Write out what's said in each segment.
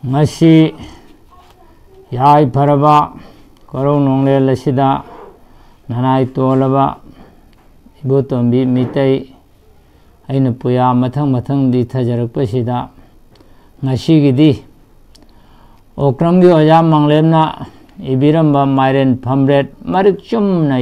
ngasi yai paraba korong nongle lasida nanai tolaba ibotombi mitai aina puya mathang di thajarakpasida ngasigidi okramgi oja manglemna ibiramba mairen phamret marik chumna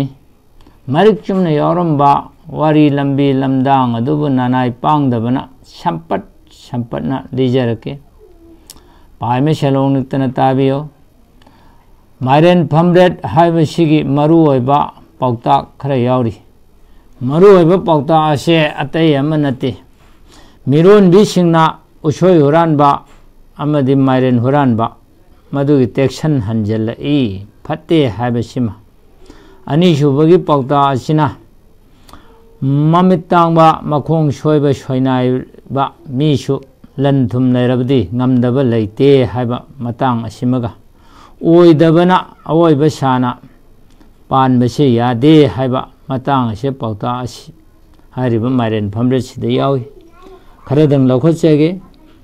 yauramba wari lambi lamdang adubu nanai pangdabana sampatna lijarake paime shalong niktana tabiyo mairen phamret haibasigi maru oiba pauta khara yauri maru oiba pauta ase atai amanate miron bisingna usoi huranba amadi mairen huranba madugi tekshan hanjala I fatte haibasima ani shubagi pauta asina mamitangba makhong soiba soinai ba mishu lanthum lairabdi ngamdaba leite haiba matang asimaga oidabana awoiba sana panbase yade haiba matang ase pauta asi hariba mairen phamret sida yawi kharadang laukhachege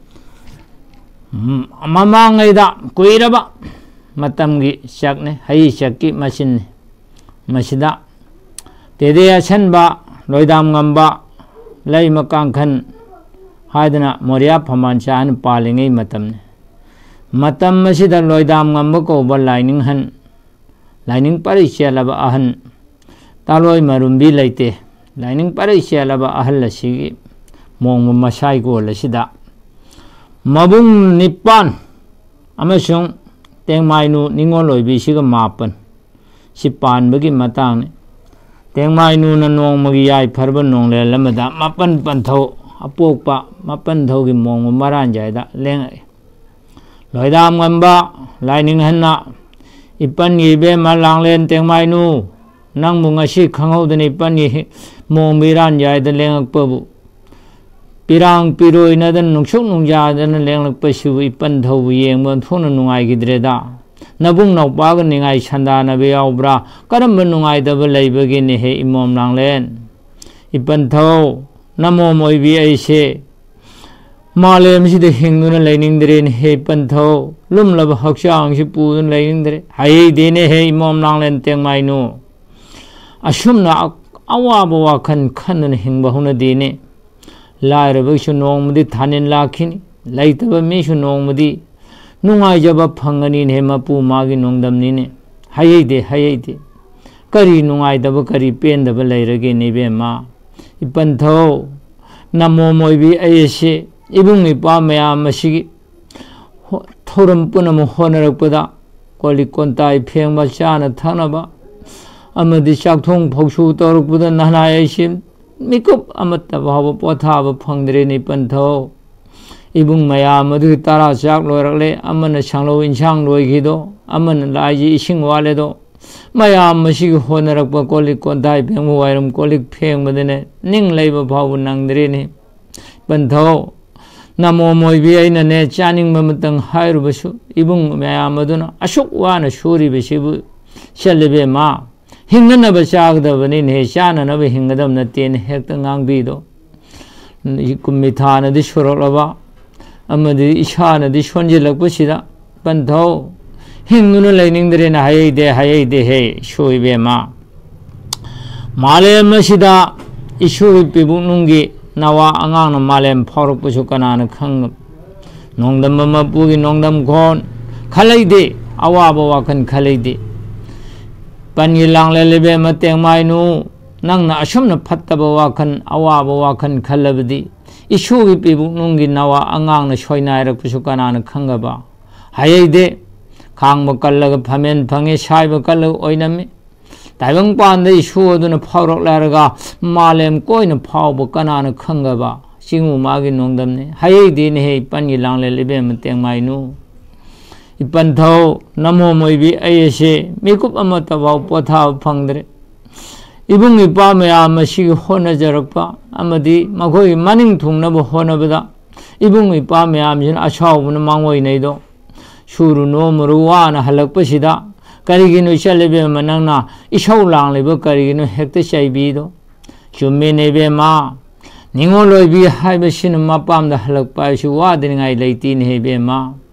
mamangaida kuiraba matamgi sakne hai sakki masin masida tedeya chanba loidam ngamba lai makangkhan haidana moria phamancha palingai matam masida loidam ngamba ko ba lining parisya laba ahan taloi marumbi laite lining parisya laba ahal lasigi mong masai ko lasida mabung nipan amasung tengmainu ningoloi bisiga mapan sipan bagi matang tengmainu na nong magi yai pharba nong le lamada mapan pantho apokpa mapan thogi mong maran jaida lengai loidam ngamba lining hanna ipan yibe malanglen tengmainu nang mungasi khanghodani ipan yi mong miran jaida lengak pabu pirang piroi nadan nungsuk nungja dan lenglak pasibu ipan thobu yengban thona nungai gidreda nabung nokpaga ningai chanda na be yaubra karamba nungai daba leibagi ni he imom nanglen ipan tho namo moibi aise malem sida hinguna leiningdre ni he ipan tho lumlaba hakshang si pudun leiningdre hai dene he imom nanglen tengmainu asumna awaba wakhan khanun hingba huna dene lairabaksu nongmadi thanin lakhini laitaba mishu nongmadi nungai jaba phangani ne mapu magi nongdamni ne hayeide kari nungai daba kari pen daba lairage nibe ma ipan tho namo moibi ayese ibung ipa mayam masigi thoram punam honarakpada koli kontai phengba chana thanaba amadi chakthong phoksu torukpada nana ayese mikup amatta bhava pothaba phangdre ni pantho ibung mayam adu tara chak loirakle amana changlo inchang loigido amana laji ising waledo mayam masigi honarakpa kolik kontai phengmu wairam kolik phengmadene ning leiba bhavu nangdre ni pantho namo moibi aina ne chaning mamatang hairubasu ibung mayam aduna asuk wana suri besibu shalebe ma hingnana ba chagdabani ne chanana ba hingadam na ten hekta ngangbido kumithana di surolaba amadi ishana di sonjilakpasida pantho hingunu lainingdre na hayide he shoibe ma malem masida ishui pibunungi nawa angang na malem phorukpasu kanana khang nongdam ma pugi nongdam gon khalaide awaba wakan khalaide pangi langle lebe mateng mainu nangna asumna phattaba wakan awaba wakan khalabdi ishugi pibunungi nawa angang na soinairakpasu kanana khangaba hayeide khangba kallaga phamen phange saiba kallaga oinami taibang panda isu aduna phaurak laraga malem koina phauba kanana khangaba singu magi nongdamne hayeide ne he pangi langle lebe mateng mainu ipan tho namo moibi ayese mikup amata bau potha phangdre ibung ipa mayam masigi hona jarakpa amadi makhoi maning thungnaba honabada ibung ipa mayam jin ashaubuna mangoi neido suru no muruwana halakpasida kariginu chalebe manangna isau langleba kariginu hekta chaibido chumme nebe ma ningoloi bi haiba sin mapam da halakpa su wadingai leitin hebe ma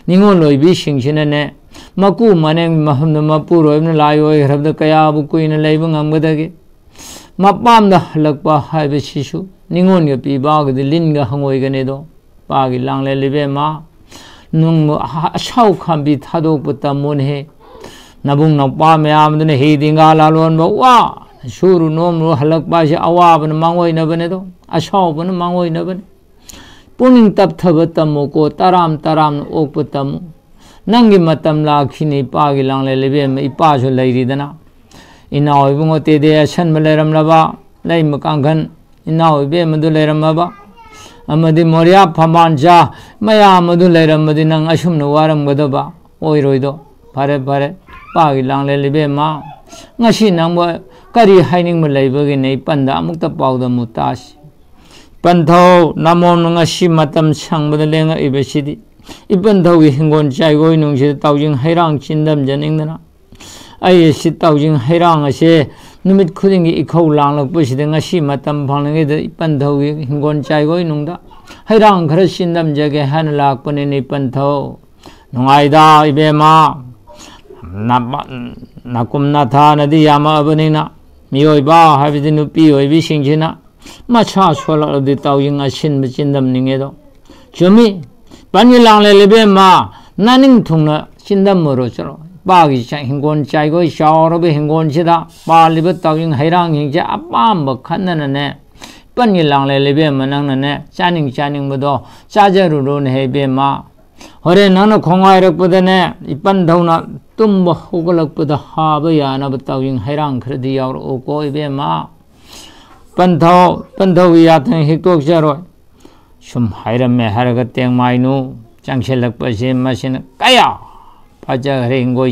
닝올로이비 싱신네 마꾸 만행 마흠도 마푸로이는 라요이 랍도 까야부 꾸이는 레이븐 암거다게 마밤다 할락바 하이베 시슈 닝온가 비바그디 린가 항오이가네도 바기 랑레 리베마 능 샤우칸비 타도부터 몬해 나붕 나빠 매암드네 헤딩가 라론 와 슈루 놈로 할락바시 아와브는 망오이나버네도 아샤오브는 망오이나버네 뿌닝 답타버다 먹고 따람 옥부터 nangi matam la khini pa gi lang le lebe me ipa so lai ri dana inaw ibungo te de shan maleram laba lai makang khan inaw be madu leram ba amadi moria phaman ja maya madu leram madi nang asum no waram godo ba oi roi do pare pa gi lang le lebe ma ngasi nang ba kari haining ma lai ba gi nei panda amuk ta paw da mutas pantho namom ngasi matam sang bada lenga ibesidi 이번 더위 행건 짜이고 농시 따오징 해랑 진담 전행드나 아예 시 따오징 해랑 하시 누밋 쿠딩이 이코 랑럭 부시든 아시 마담 방랑에도 이번 더위 행건 짜이고 농다 해랑 그릇 신담 저게 하늘락 보내니 이번 더 농아이다 이베마 나꿈나타 나디 야마 아버니나 미오이바 하비디 누삐 오이비 싱지나 마차 솔라르디 따오징 아신 진담 닝에도 점이 반일랑레 레베마 나닝 통나 신담모로 저로 바기 행곤 짜이고 샤오로베 행곤치다 발리베 따윙 해랑 행제 아빠 뭐 칸나네 반일랑레 레베마 낭나네 짜닝 모도 짜제루론 해베마 허레 나노 공화이럭보다네 이반 더우나 tumbo 호글럭보다 하버야나 따윙 해랑 그러디 야오로 오고 이베마 반더 야튼 헥독자로 좀 하이람에 하라가 땡마이누 장실럭 버시 마시는 까야 바자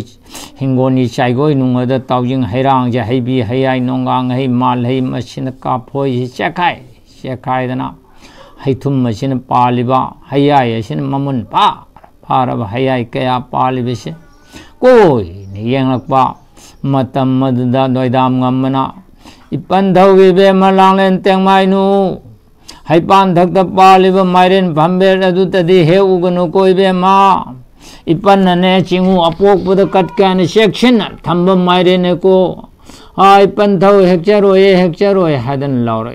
행고니 차이고 농어다 따오징 해랑자 해비 해야이 농강 해 말 해 마시는 까포이 시작하이다나 하이툼 마시는 빨리바 해야이시는 마문 파라바 해야이 까야 빨리베시 꼬이 니양락바 마담 마드다 노이담 감마나 이빤 더위베 말랑렌 땡마이누 하이판 덕다 빨리바 마이렌 밤벨 아두따디 해우고노 꼬이베마 이빤나네 징후 아폭보다 갓가는 섹션 담번 마이렌에고 이빤 더 핵자로에 하던 라우라에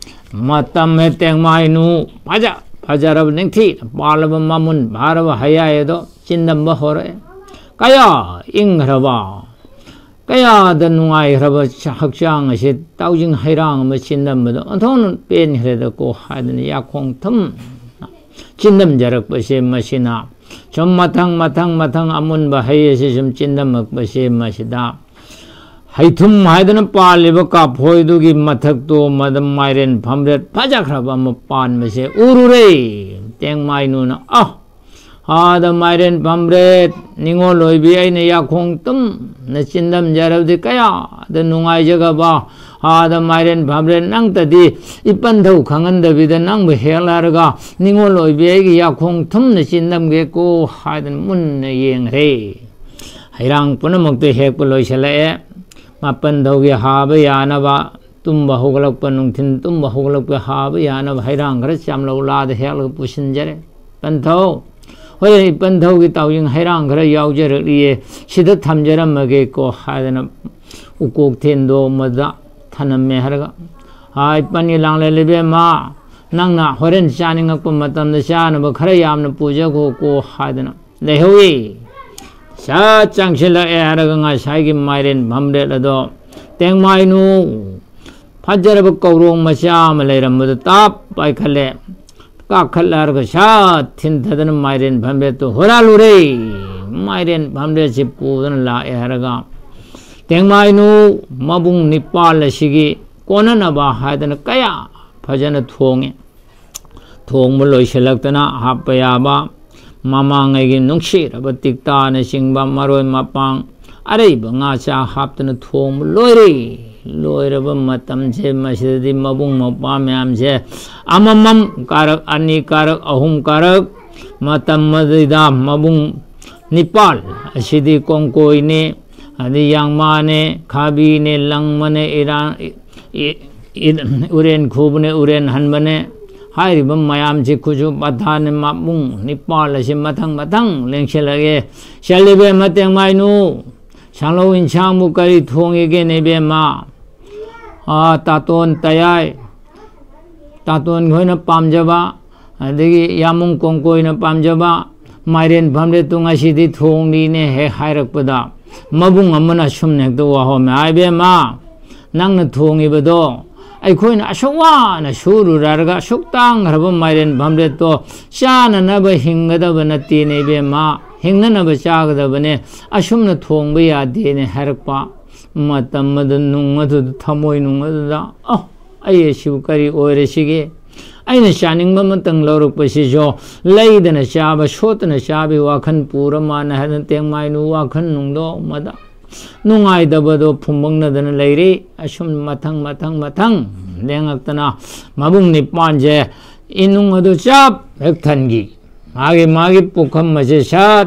마땀에 땡마이누 바자라브 냉티 빨라바 마문 바라바 하야에도 진담바 호래 까야 잉하라바 까야다 농아이하라바 학장하시 따오징 해랑 뭐 진담바도 언토는 뺀히라고 하더니 약콩텀 진담자락 버시 마시나 좀 마탕 아문바 하예시 좀 진담 먹버시 마시다 하이툼 하이드는 빨리버까 보이두기 마탁도 마담 마이렌 밤렛 바자크라바 뭐 빤마시 우루레 땡마이누나 하다 마이렌 밤렛 닝올로이비 아이네 약콩뜸 나 진담 자랍디 까야 더 농아이저가 봐 하다 마이렌 밤렛 낭따디 이빤 더우 강한다비다 낭뭐 헤라르가 닝올로이비 아이기 약콩뜸 나 진담겠고 하든 문네 예응해 하이랑 뿌는 먹도 핵불로이실래 마pan 더기 하베 야나바 tumba 호글럭 번웅틴 tumba 호글럭 하베 야나바 하이랑 그래 잠로라데 해를 부신저래 번더 허리 번더기 따윙 하이랑 그래 야우저리에 시드 탐저람 먹겠고 하드나 우곡텐도 뭐다 타는메 하르가 아이 빤이 랑레레베마 낭나 허렌 샤닝학부 마담데 샤나 뭐 그래 야암는 부저고 하드나 레호이 샤 장실라 에하라가 사이기 마이렌 밤레라도 땡마이누 파자르버 거롱 마샤 말레람도 답 바이칼레 까칼라르가 샤 틴타드는 마이렌 밤레도 호랄루레 마이렌 밤레 집부는 라 에하라가 땡마이누 마붕 니팔레시기 꼬나나바 하드는 까야 파자나 통물로 실락드나 하빠야바 마망에게 농시라바 틱타네 싱바 마로이 마빵 아레이바 ngacha 합드는 통물 로이레바 마탐제 마시디 마붕 마빠메암제 아맘맘 까락 아니 까락 아훔 까락 마탐마디다 마붕 니팔 아시디 꽁코이네 아디 양마네 카비네 랑마네 이란 우렌 쿠브네 우렌 한바네 하이리번 마얌지 구주 마타네 마뭉 니빨라시 마탕 랭실하게 샬리베 마땡마이누 샹로인 창무까지 통에게 내베마 따돈 따야이 따돈 거는 빰져봐 아들이 야몽 꽁꼬이는 빰져봐 마이렌 밤레 뚱아시디 통리네 해 하이럭보다 마붕 엄마나 춤넥도 와호메 아이베마 낭는 통이버도 아이코이는 아쇼와나 쇼루라르가 슉땅 하라본 마이렌 밤레 또 샤나나버 힝가다버나 띠네베마 힝나나버 짜가다버네 아쇼나 통버야 되네 하이럭바 마땀마다 눅마도 타모이 눅마도다 아예 시부까지 오래시게 아이는 샤닝만 땅러럭버시죠 레이드나 샤바 쇼트나 샤비 와칸 뿌라마나 하는 땡마이누 와칸 눅도 마다 눅아이다버도 품먹나드는 레이리 아숑 마탕 냉악다나 마북니 빤제 이눅어도 짭 백탄기 마기 뿌칸 마시 샷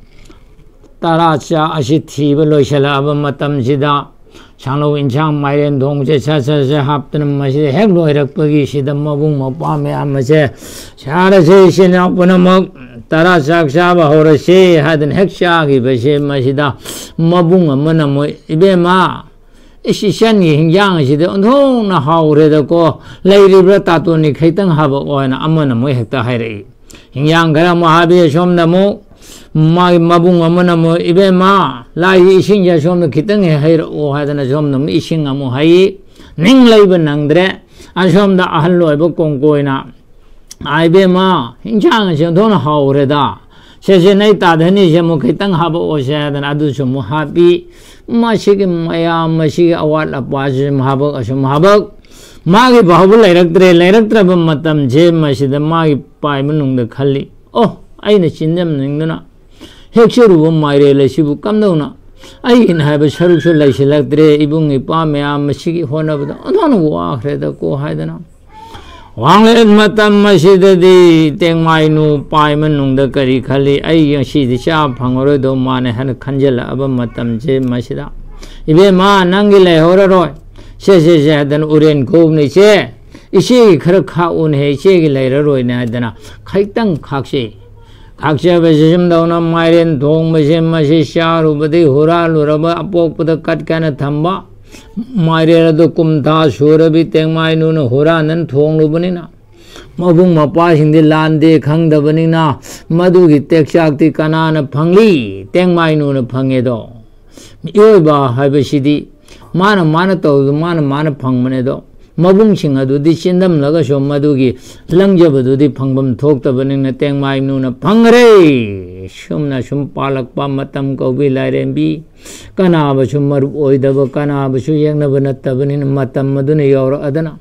따라샤 아시 티블로 샬라바 마땀지다 장로 인창 마이렌 동제 차차차 합드는 맛이 핵로 해력버기 시다 마북 마밤에 아마제 샤라제 신학부는 먹 따라삭샤바 호르시 하든 핵샤기 버시 맛이다 마북 엄마나 뭐 이베마 이시션이 행장시데 온통나 하우레다고 레이리브라 따토니 카이땅 하버 오나 아마나 뭐 핵다 하이레 행장 가라 뭐 하비에 좀나 뭐 마이 마붕 엄마나 뭐 이베마 라이 이신자 좀나 기땅에 하이로 오 하다나 좀나 이신 아무 하이 닝라이브 낭드레 아좀다 아할로 이버 공고이나 아이베마 행장은 좀도나 하우레다 세세나이 따더니 제뭐 기땅 하버 오셔야다나 아두 좀 하비 마시기 마야 마시기 아왈라 빠짐 하버 좀 하버 마기 바불 레럭드레 마땀 제 마시다 마기 빠이면 농데 칼리 아이네 진념 능드나 핵셔루 원 마이레레 시부 깜나우나 아이긴 하버 샤룩술 라이실락드레 이붕이 빠메야 마시기 호나보다 나는 와 그래다고 하이드나 왕레 마땀 마시다디 땡마이누 빠이면 농데 거리 칼리 아이 영시디 샤 방어로도 마네 하는 칸젤라 아버 마땀 제 마시다 이베 마 난길레 호라로 셰셰셰 하던 우렌 고음니체 이시 그렇게 운해 시기 레러로이네 하더나 칼땅 각시 각시아베시 좀 나오나 마이렌 동마시 마시 샤루버디 호라루러버 아복부터 갓가나 탐바 마이레라도 꿈다 수러비 땡마이누는 호라는 동루버니나 마붕 마빠싱디 란데 강더버니나 마두기 땡샥디 까나나 팡리 땡마이누는 팡에도 이어봐 하베시디 마나 떠도 마나 팡문에도 마붕싱아도디 신담나가 쇼마두기 랑저버도디 팡범 톡더버닝나 땡마이누나 팡그레 shum나 shum 팔락바 마땀 거비 라이렘비 까나바 shum마루 오이더버 까나바 슈영나버 나타버니나 마땀 마두네 여러 아다나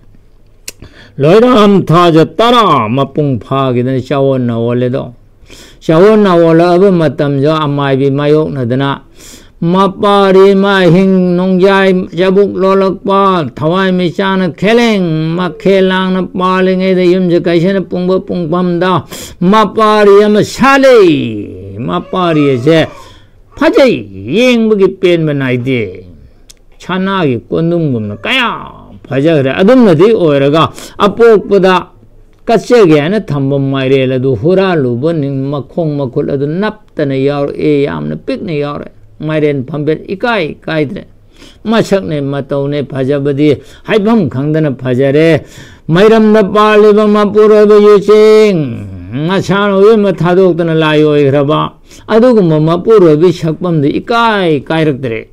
로이람 타자 따라 마뿡 파기는 샤원나 원래도 샤원나 원래 마땀 저 아마이비 마욕나드나 마빠리 마힝 농자이 자북 로럭바 타와이 미샤나 켈랭 마켈랑나 빠링에데 염적가시나 뿡버 뿡밤다 마빠리 아마 샤레 마빠리에제 파제이 잉부기 뺀면 아이디 차나기 꼰둥금나 까야 파자 그래 아듬나디 오해라가 아뽀보다 까세게 하나 탐범 마이레라도 후라루 버닝 마콩 마콜라도 납다네 야오 에 야암나 삑네 야오레 마이렌 밤벳 이까이 까이드레 마척네 마토네 파자버디 하이밤 강다나 파자레 마이람나 빨리바 마뿌러버 유칭 마차노 마 타독드나 라요이 그라바 아두고 마뿌러비 척밤도 이까이 까이럭드레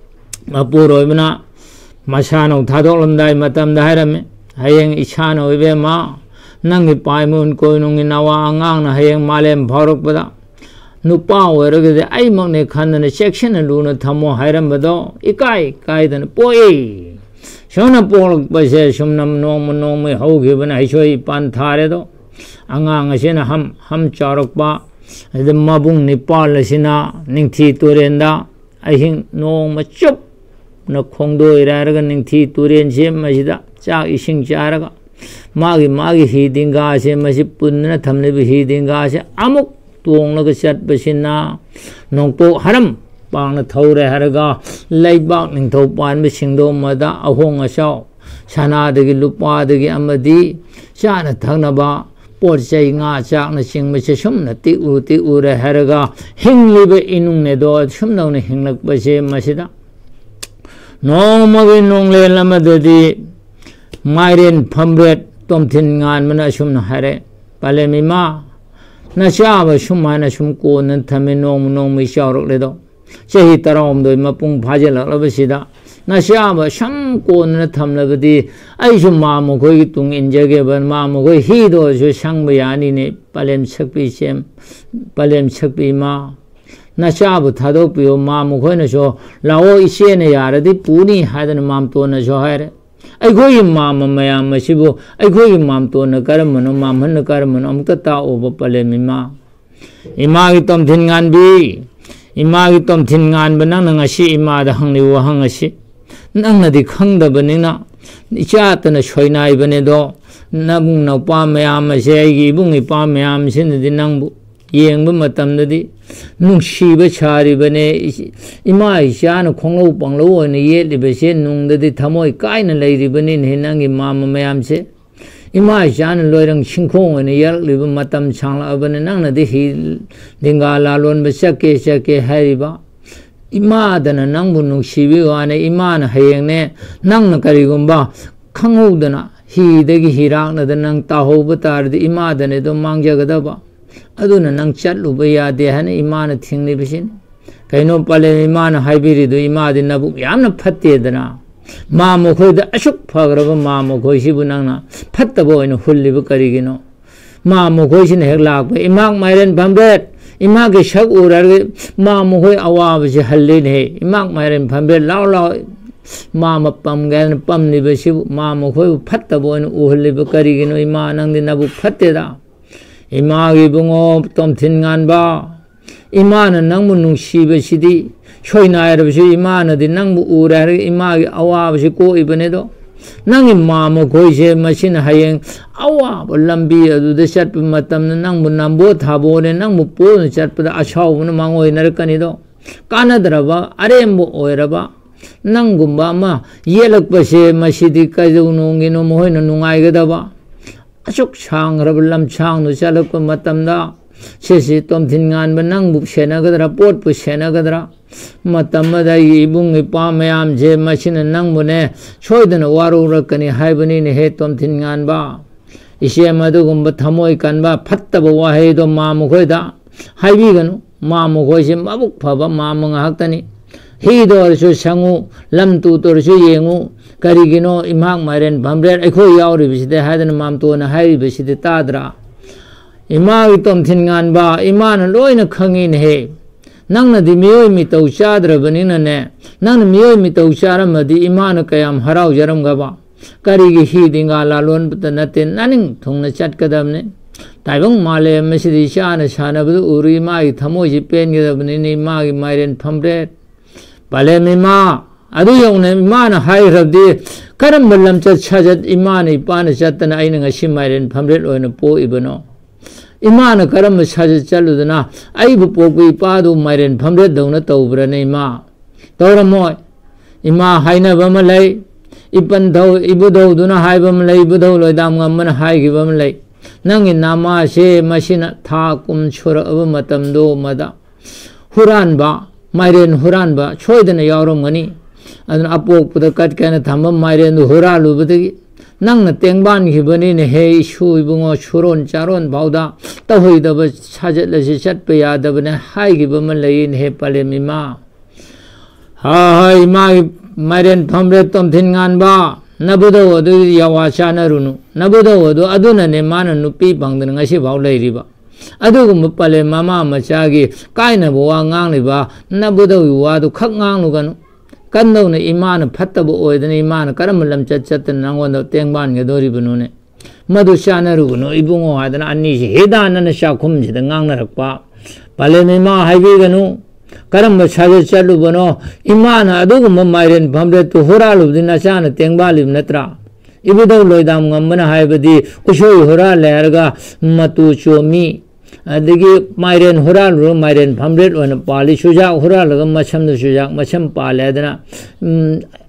마뿌러비나 마샤노 타독름다이 마땀다 하라메 하행 이차노 이베마 낭기 빠이문 고이농이 나와 앙앙나 하행 말렘 바록보다 누빠 오르게 아이 먹네 칸는 섹션을 루는 탐모 하이람버도 이까이 까이드는 뽀이 쇼나 뽀록 버세 shum남 농무 하우기분 아이쇼이 반타레도 앙앙하시나 함 짜록바 이제 마붕 니빨라시나 닝티 또렌다 아이힝 농무 쭉 너 콩도이라가 닝티 또렌 셈마시다 짝 이싱 짜라가 마기 히딩가 셈마시 뿐나 탐네비 히딩가 셈 아목 tuông cái sét bê xin na nông bộ haram bang na thâu re haraga lấy bạc ninh thâu pan bê sinh đô mà đã ao hong ở sau ꯁꯅꯥꯗꯒꯤ ꯂꯨꯄꯥꯗꯒꯤ ꯑꯃꯗꯤ ꯆꯥꯅ ꯊꯛꯅꯕ ꯄꯣꯠ ꯆꯩ ꯉꯥ ꯆꯥꯛꯅꯆꯤꯡꯕꯁꯦ ꯁꯨꯝꯅ ꯇꯤꯛꯎꯔꯦ ꯍꯥꯏꯔꯒ ꯍꯤꯡꯂꯤꯕ ꯏꯅꯨꯡꯅꯦꯗꯣ ꯁꯨꯝꯗꯧꯅ ꯍꯤꯡꯂꯛꯄꯁꯦ ꯃꯁꯤꯗ ꯅꯣꯡꯃꯒꯤ ꯅꯣꯡꯂꯦꯟ ꯑꯃꯗꯗꯤ ꯃꯥꯏꯔꯦꯟ ꯐꯝꯕ꯭ꯔꯦꯠ ꯇꯣꯝꯊꯤꯟ ꯉꯥꯟꯕꯅ ꯑꯁꯨꯝꯅ ꯍꯥꯏꯔꯦ ꯄꯂꯦꯝ ꯏꯃꯥ ꯅꯆꯥꯕ ꯁꯨꯃꯥꯏꯅ ꯁꯨꯝ ꯀꯣꯟꯅ ꯊꯝꯃꯤ ꯅꯣꯡꯃꯩ ꯆꯥꯎꯔꯛꯂꯦꯗꯣ ꯆꯍꯤ 18 ꯃꯄꯨꯡ ꯐꯥꯖꯤꯜꯂꯛꯂꯕꯁꯤꯗ ꯅꯆꯥꯕ ꯁꯝ ꯀꯣꯟꯅ ꯊꯝꯂꯕꯗꯤ ꯑꯩꯁꯨ ꯃꯥ ꯃꯈꯣꯏꯒꯤ ꯇꯨꯡ ꯏꯟꯖꯒꯦꯕ ꯃꯥ ꯃꯈꯣꯏ ꯍꯤꯗꯣꯁꯨ ꯁꯪꯕ ꯌꯥꯅꯤꯅꯦ ꯄꯂꯦꯝ ꯁꯛꯄꯤ ꯏꯃꯥ ꯅꯆꯥꯕꯨ ꯊꯥꯗꯣꯛꯄꯤꯌꯣ ꯃꯥ ꯃꯈꯣꯏꯅꯁꯨ ꯂꯥꯛꯑꯣ ꯏꯆꯦꯅ ꯌꯥꯔꯗꯤ ꯄꯨꯅꯤ ꯍꯥꯏꯗꯅ ꯃꯥꯝꯇꯣꯟꯅꯁꯨ ꯍꯥꯏꯔꯦ ꯑꯩꯈꯣꯏꯒꯤ ꯃꯥꯝꯃ ꯃꯌꯥꯝ ꯑꯁꯤꯕꯨ ꯑꯩꯈꯣꯏꯒꯤ ꯃꯥꯝꯇꯣꯟꯅ ꯀꯔꯝꯕꯅꯣ ꯃꯥꯝꯍꯟꯅ ꯀꯔꯝꯕꯅꯣ ꯑꯃꯨꯛꯇ ꯇꯥꯛꯑꯣꯕ ꯄꯂꯦꯝ ꯏꯃꯥ 이마기 tomtin nganbi 이마기 tomtin nganba nangna ngasi imada hangli wahang asi nangna di khangdabanina ichaatana soinaibane do nabung naupa mayam ase aigi ibung ipa mayam sinadi nangbu yengba matamdadi nungsiba charibane ima ishana khonglo panglo oina yetlibase nungdadi thamoi kaina leiribane nangi mama mayamse ima ishana loirang singkhong oina yalliba matam changlabane nangnadi hi linga lalon ba sake hariba imadana nangbu nungsibi wane imana hayengne nangna karigumba khangudana hidagi hiraknada nang tahoba tardi imadane do mangjagadaba aduna nang chatluba yade hana imana thinglibisin kaino pale imana haibiridu imadi nabu yamna phattedana ma mokhoida ashuk phagraba ma mokhoisibu nangna phattaba oina hullibu karigino ma mokhoisina hek lakba imak mairen bambet image shak urarge ma mokhoi awabase hallene imak mairen bambet law ma mapam gan pamni besibu ma mokhoi phattaba oina uhullibu karigino ima nangdi nabu phatteda 이마기 붕어 tomtin nganba 이마는 nangmu nungsibasidi soinairabasi imanadi nangmu urare imagi awabasi ko ibanedo nangi mama koise masina hayeng awab lambi aduda chatpa matamna nangmu nambo thabone nangmu pon chatpada achawuna mangoi narakanido kanadraba arembo oiraba nangumba ma yelakpase masidi kajunongino mohoina nungaigadaba asuk changrab lam changnu chalakpa matamda sesi tomtin nganba nangbu senagadra potpu senagadra matamada ibung ipa mayam je masina nangbune soidana warurakani haibani ne he tomtin nganba ise madugumba thamoi kanba phattaba wahaido mamukhoida haibiganu mamukhoise mabuk phaba mamanga haktani hidorshu sangu lamtu torsu yengu karigino imak mairen bambret akhoi yauribiside haidana mamtona hairibiside tadra imagi tomtin nganba imana loina khangin he nangna di miyoi mi tau chadrabanina ne nangna miyoi mi tau charamadi imana kayam harau jaramgaba karigi hidinga lalon butanate naning thungna chatkadamne taibang male mesidi shana shanabdu uri imagi thamoji pengedabni imagi mairen bambret pale mima adu yongne imana hairabdi karam balam chat chajat imana ipana chatana aina ngasi mairen bambret oina po ibano imana karam chajat chaludana aibu pokui padu mairen bambret dawna tawbrane ima tawramoy ima haina bamalai ipan daw ibudaw duna haibam lay ibudaw loidam ngamman haigibam lay nangi nama se masina tha kum chura aba matamdo mada huran ba mairen huran ba choidana yauromgani aduna apokpuda katkana thamba mairen huralubadagi nangna tengban khibani ne he shu ibungo churon charon bauda tahoidaba chajatlasi chatpa yadabane haigibama layin he palemima hai mai mairen thamre tomthin nganba nabudo odu yawachana runu nabudo odu aduna ne mana nupi bangdana ngasi bau lairiba adugum pale mama machagi kaina bowa ngangliba nabudo wadu khak ngangluganu kandauna imana phattaba oidana imana karamalam chat nangonda tengban ge doribunune madu chanarugunu ibungo hadana anni hedana shakhumjida ngangnarakpa pale mema haibiganu karamba chaje chalubono imana adugum mairen bhamre tu horalubdina chana tengbalib natra ibudaw loidam ngamana haibadi usoi horal lerga matu chomi adigi mairen horal ru mairen bhamret on pali suja horal ga macham nu suja macham pale adana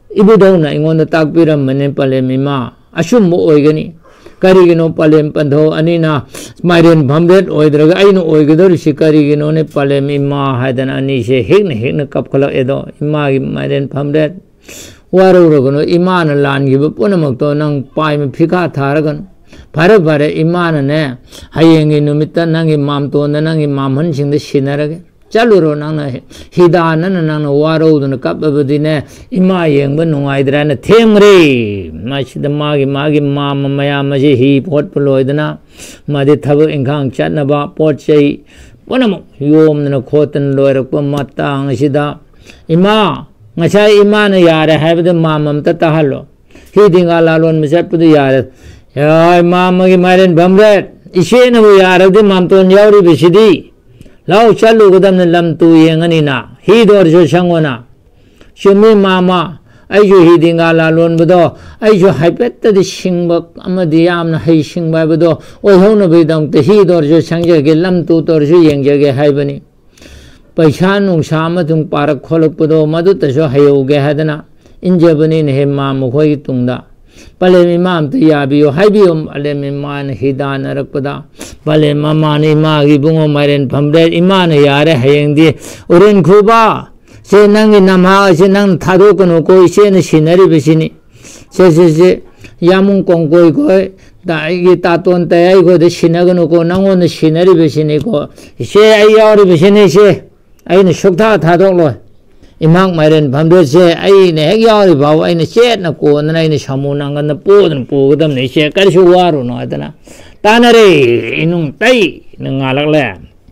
Ibudona ingon the takbiram mane palemima asum oigani karigino palem pantho anina mairen bhamdet oidraga aino oigador shikarigino ne palemima hadan ani she hekna kapkhala edo ima gi mairen bhamdet warugano imana lan gi punamak to nang pai me phika tharagan bare imana ne hayengi numitta nangi mam to nangi mamhan sing de sinarage Chaluro nana hidana nana waro dun kapabadine ima yeng ben nungaidran themre machida magi mama maya maji hi pot ploidana madi thabu inkhang chatnaba pot chei ponamo yom na khotan loirakpa matang sida ima ngasai ima na yare haibda mamam ta tahalo hidinga lalon misapdu yare ya mama gi maren bamret ise na bu yare de mamton yauri bisidi Lao chalu gadam na lam tu yengani na hi dor jo sangona shumi mama ai jo hi dinga la lon bodo ai jo haipet ta di singba amadi yam na hai singba bodo oi hona be dam te hi dor jo sangje ge lam tu tor jo yengje ge hai bani paisa nung sa ma tung parak kholok bodo madu ta jo hayo ge hadana inje bani ne ma mo khoi tungda pale mi mam te ya bi yo hai bi yo ale mi man hidana rakpada pale mama ni ma gi bungo maren phamre imana yare hayeng di urin khuba se nangi namha se nang thado kono ko se ne sinari besini se yamung kong koi koi da gi ta ton te ai go de sinagano ko nangon ne sinari besini ko se ai yari besini se ai ne shokta thadok lo imang maren phamre se ai ne hek yari baw ai ne set na ko na ai ne samu nang na po gadam ne se kar su waru no adana Tanare inung tai ngalak le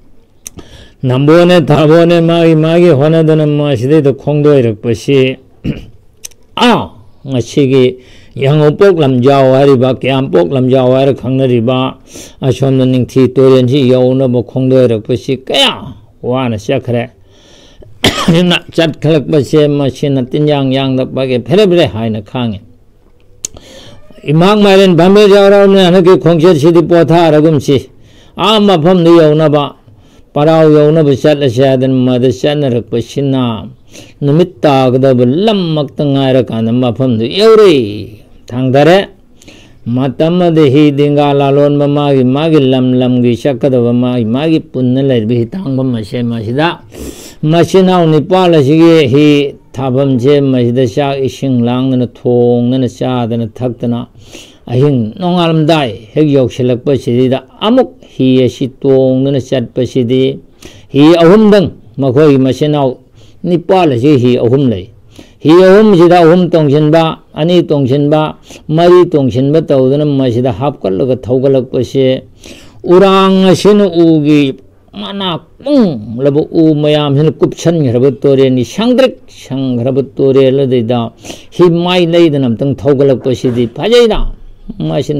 nambone thabone magi honadana maside the khongdo irakpasi a ngachigi yangopok lamjaw hari ba kyampok lamjaw har khangnari ba ashomna ningthi toren ji yauna bo khongdo irakpasi kaya wana sakhre na chat khalak ba se machina tinjang yang da ba ge phere haina khange Imang maren bhambe jawra ne anake khongche sidi potha ragumsi ama pham ni yauna ba parau yauna ba chat la sadan mad chan rak pasina numitta gada lam mak tangai ra kan ma pham du yaure thangdare matam de hi dinga lalon ba magi lam gi shakada ba magi punna lai bi tang ba ma se ma sida machina ni pala sigi hi Thabam je masjid sha ising lang na thong na cha da na thak na ahing nongalam dai hek yok selak pa sidida amuk hi si tong na chat pa sidi hi ahum dang makhoi masinau ni pala je hi ahum lai hi ahum jida ahum tong chen ba ani tong chen ba mari tong chen ba taw na masjid hap kal ga thogalak pa se urang sin ugi mana pung labu u mayam hin kupchan ngarabat tore ni sangrabat tore la deida hi mai leida nam tang thogalak pa sidi phajaida masin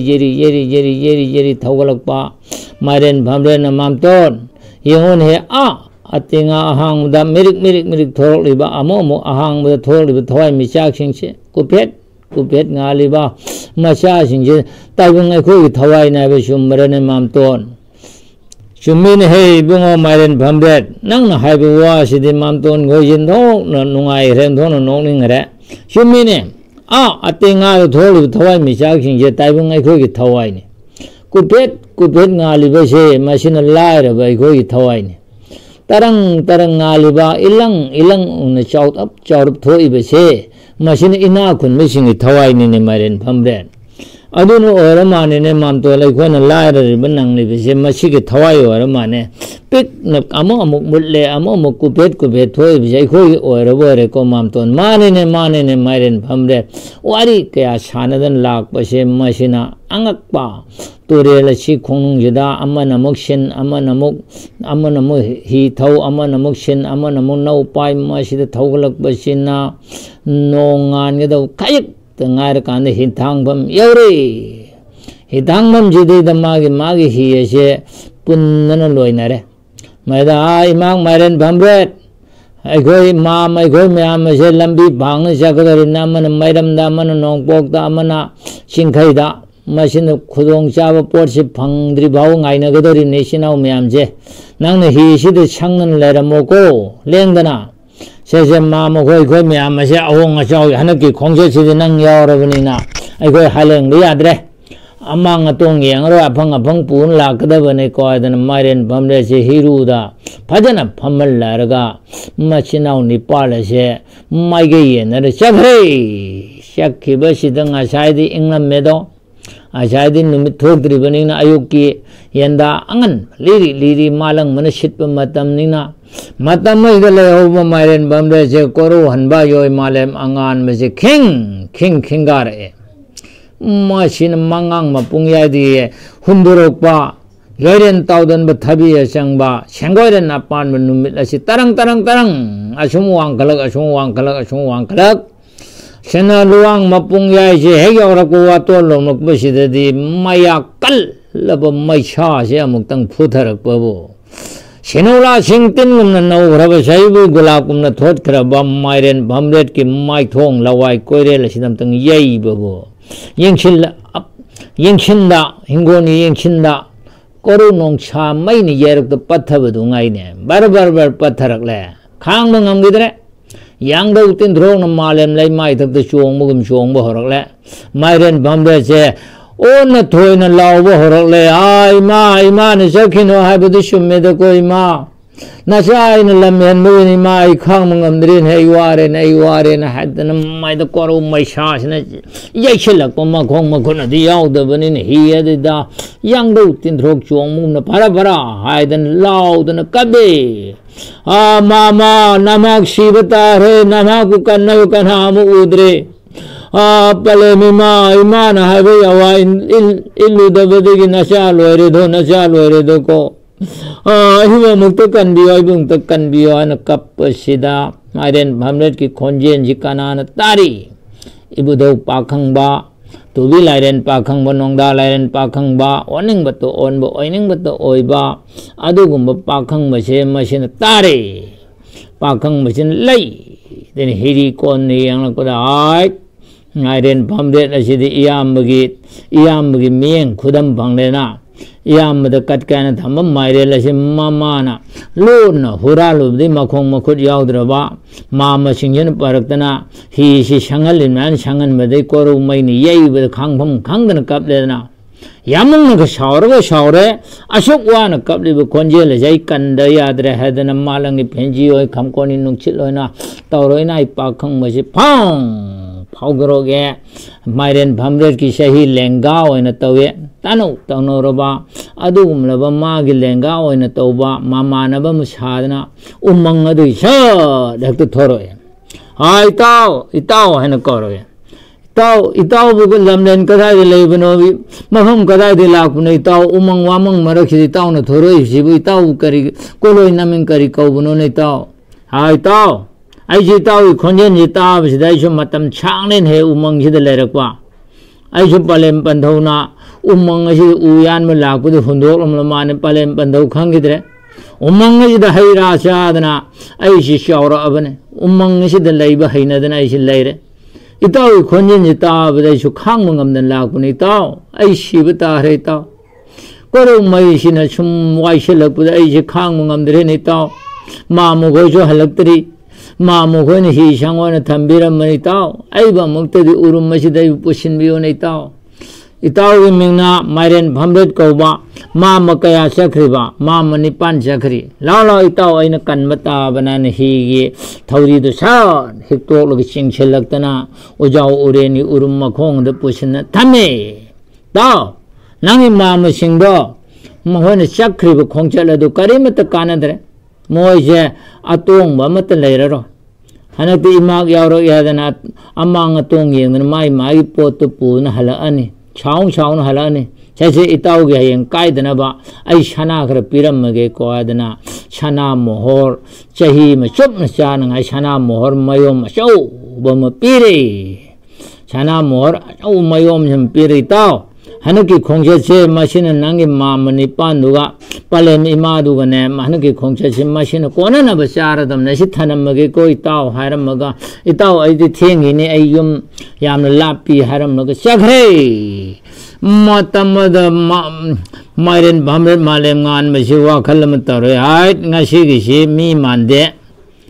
yeri thogalak pa maren bhamre na mam ton yehon he a atinga ahang da mirik thorok liba amo ahang da thorok liba thwai mi chak sing che kupet nga liba macha sing je taibung ai khoi thwai na be sumra ne mam ton Shumin hey bungo maren bhamret nang na hai wa sidi mamton go yin tho no nungai ren tho no nong ning re shumine a atinga tholi thawai mi cha king je tai bung ai khoi ki thawai ni kupet nga li ba se machine lai ra bai khoi ki thawai ni tarang nga li ba ilang un chaut up thoi ba se machine ina kun mi sing thawai ni maren bhamret Adunu oramane ne mamto lai khona lai ra banang ni be se machige thawai oramane pik na amo mulle amo kupet thoi be sai khoi orabore ko mamton mane ne mairen bhamre wari kya sanadan lak pa se machina angak pa tore la chi khong jida amana moksin amana mok hi thau amana moksin amana mok nau pai machida thaugalak pa sina nongan ge do kayak Tengar kan hitang bam yauri hitang bam jidi da magi hi se punna loina re maida imang maren bamret ai goi me se lambi bang se gadari namana mairam da mana nongpok da mana singkhai da masin khudong chaba por se phangdri baw ngai na gadari nesinau me am je nang na hi si de changnan lera moko lengdana เช่นมาไม่ค่อยมีอามาเสียเอางาเจ้าฮันกี้คงจะสิเดนังยาวระบันนะไอ้ค่อยหาเรื่องดีอาดเลยอามังตัวเงี้ยเราพังปูนหลักได้บันไอ้ก้อยดันมาเรียนพัมเลเชฮิรูดาพัฒนาพัมเลลารกามาชินาวนิปาเลเชไม่เกี่ยนนั่นชักเฮ้ชักขี้บ้าสิดังอาชัยดีอิงลำเมดออาชัยดีนุมิทุกตรีบันนะอายุกี้ยันดาอังนลีรีมาลังมันชิดปมาตัมนินะมาตัมไม่ก็เลยเอามาเรียนพัมเลเชโครูหันบ่ายอยมาเลมอังานมันจะคิงการเอมาชินมังงังมาปุ่งยาดีหุ่นดุรกบ้าย้อยเรนเต่าดันบัดทับีช่างบ้าเชิงก้อยเรนอพาร์ตเมนต์นุ่มมิดละสิตรังอาชุมวังคลักเชนลวงมาปุ่งยาเชเฮยอรักว่าตัวลงนกบสิเดดีไม่อยากกัลลับไม่ชาเสียมุกตั้งพูดรักปะบูเชนอุลาชิงตินกุมนันเอาครับใช้บุกุลากุมนัทอดครับบัมไม่เรนบัมเด็ดกิมไม่ทงละไว้ก้อยเรนละสิตั้งยัยปะบูยังชินดาหิงโกนี่ยังชินดาก็รู้น้องชาไม่นี่เยอะก็ปัทธบดูไงเนี่ยบาร์ปัทธรักเลยข้างมึงงำกิดเลยยังดูตินทรองน้ำมาเลมเลยไม่ทักตะช่วงมุกมช่วงบ่หรักเลยไม่เรียนบัมเดชโอ้น่ะถอยน่ะลาวบ่หรักเลยไอ้มาเนี่ยสักขี้หน่อยให้บุตรชุมเมตะโกยมาน่าใช่น่ะลำเห็นมือนี่มาไอ้ข้างมึงงำดินให้วาเรนะหัดนั่นไม่ตะกอรุไม่ชาชนะยัยเชลักก็มาคงมาคนที่ยาวแต่วันนี้เฮียดีดายังดูตินทรองช่วงมุกน่ะพาราให้ดันลาวดันกับเบมานามักชีบตาเรนามักกันนากันหามุอุดเรปเลมิมาอิมานะให้ไปเอาไว้อิลูดบดีกินาชาลวยเรโดก็ฮิวมุกตะกันบิโอบุงตะกันบิโอนะกับสิดามาเรนบัมเลตกิคอนเจนจิกานานะตารีอิบุโดปาคังบาtu bi lai ren pa khang ba nong da lai ren pa khang ba oning ba to on ba oining ba to oi ba adu gum ba pa khang ma se ma sin ta re pa khang ma sin lai den hiri kon ni yang ko da ai ngai ren bam de la si di iyam gi mieng khudam bang le na iyam da kat ka na tham mai re la si ma na lo na hura lu di ma khong ma khut yaw dra ba ma sing yen parak ta na hi si sangal in man sangan ma dei ko ru mai ni yei ba khang pham khang da kap le na yamung na ka shaure ashok wa na kap le ba konje le jai kan da ya dra ha da na ma lang ni phenji oi kham ko ni nung chit loi na taw roi na pa khang ma si phang phau gro ge mai ren bham re ki sahi lenga oi na tawe tano roba adu la ba ma gi lenga oi na taw ba ma na ba mu sa na umang adu sha dak to thoro e hai itaw ha na ko ro e itaw bu ko lam len ka dai le bno bi ma hum ka dai de la ku nei taw umang wa mang ma rakhi itaw na thoro e si bu itaw kari ko loi na men kari ko bno nei taw hai taw ai ji taw khon jen ji taw bi dai chu matam chang len he umang ji de le rak wa ai chu palem pan thau na umang ji u yan ma la ku de hundok lam ma ne palem pan thau khang gi de umang ji da hai ra cha dana ai ji shaw ra abane umang ji de lai ba hai na dana ai ji lai re itaw khon jen ji taw bi dai chu khang ma ngam dan la ku ni taw ai shi ba ta re taw ko ro mai shi na chum wai shi la ku ai ji khang ma ngam de ni taw ma mu go chu halak tri ma mu go ni hi sang wa na tham bi ram ni taw ai ba mu te di urum ma si dai pushin bi o ni taw itaw gi ming na mai ren bhamret ko ba ma kaya sakri ba ma mani pan sakri la itaw ai na kan mata bana ni hi gi thauri du sa hik to lo gi ching chelak ta na o jaw ure ni urum ma khong de pushin na thame taw nang ma ma sing do ma ho ni sakri ba khong chala du kari mat kana dre moi je atong ba mat le ro hanati imak yaw ro ya dana amang atong yeng na mai pot pu na hala ani chau na hala ani chaise itaw ge yen kai dana ba ai shana khar piram ge ko adana shana mohor chahi ma chup na cha na ngai shana mohor mayom chau ba ma pire shana mohor chau mayom jam pire taw hanaki khongche che machine nangi ma mani pan duga palem ima duga ne hanaki khongche che machine kona na ba chara dam na si thanam ge ko itaw hairam ga itaw ai di thengi ne ai yum yam na lapi hairam ga chakre matamada mairen bhamret malem ngan ma si wa khalam tar hai nga si gi si mi mande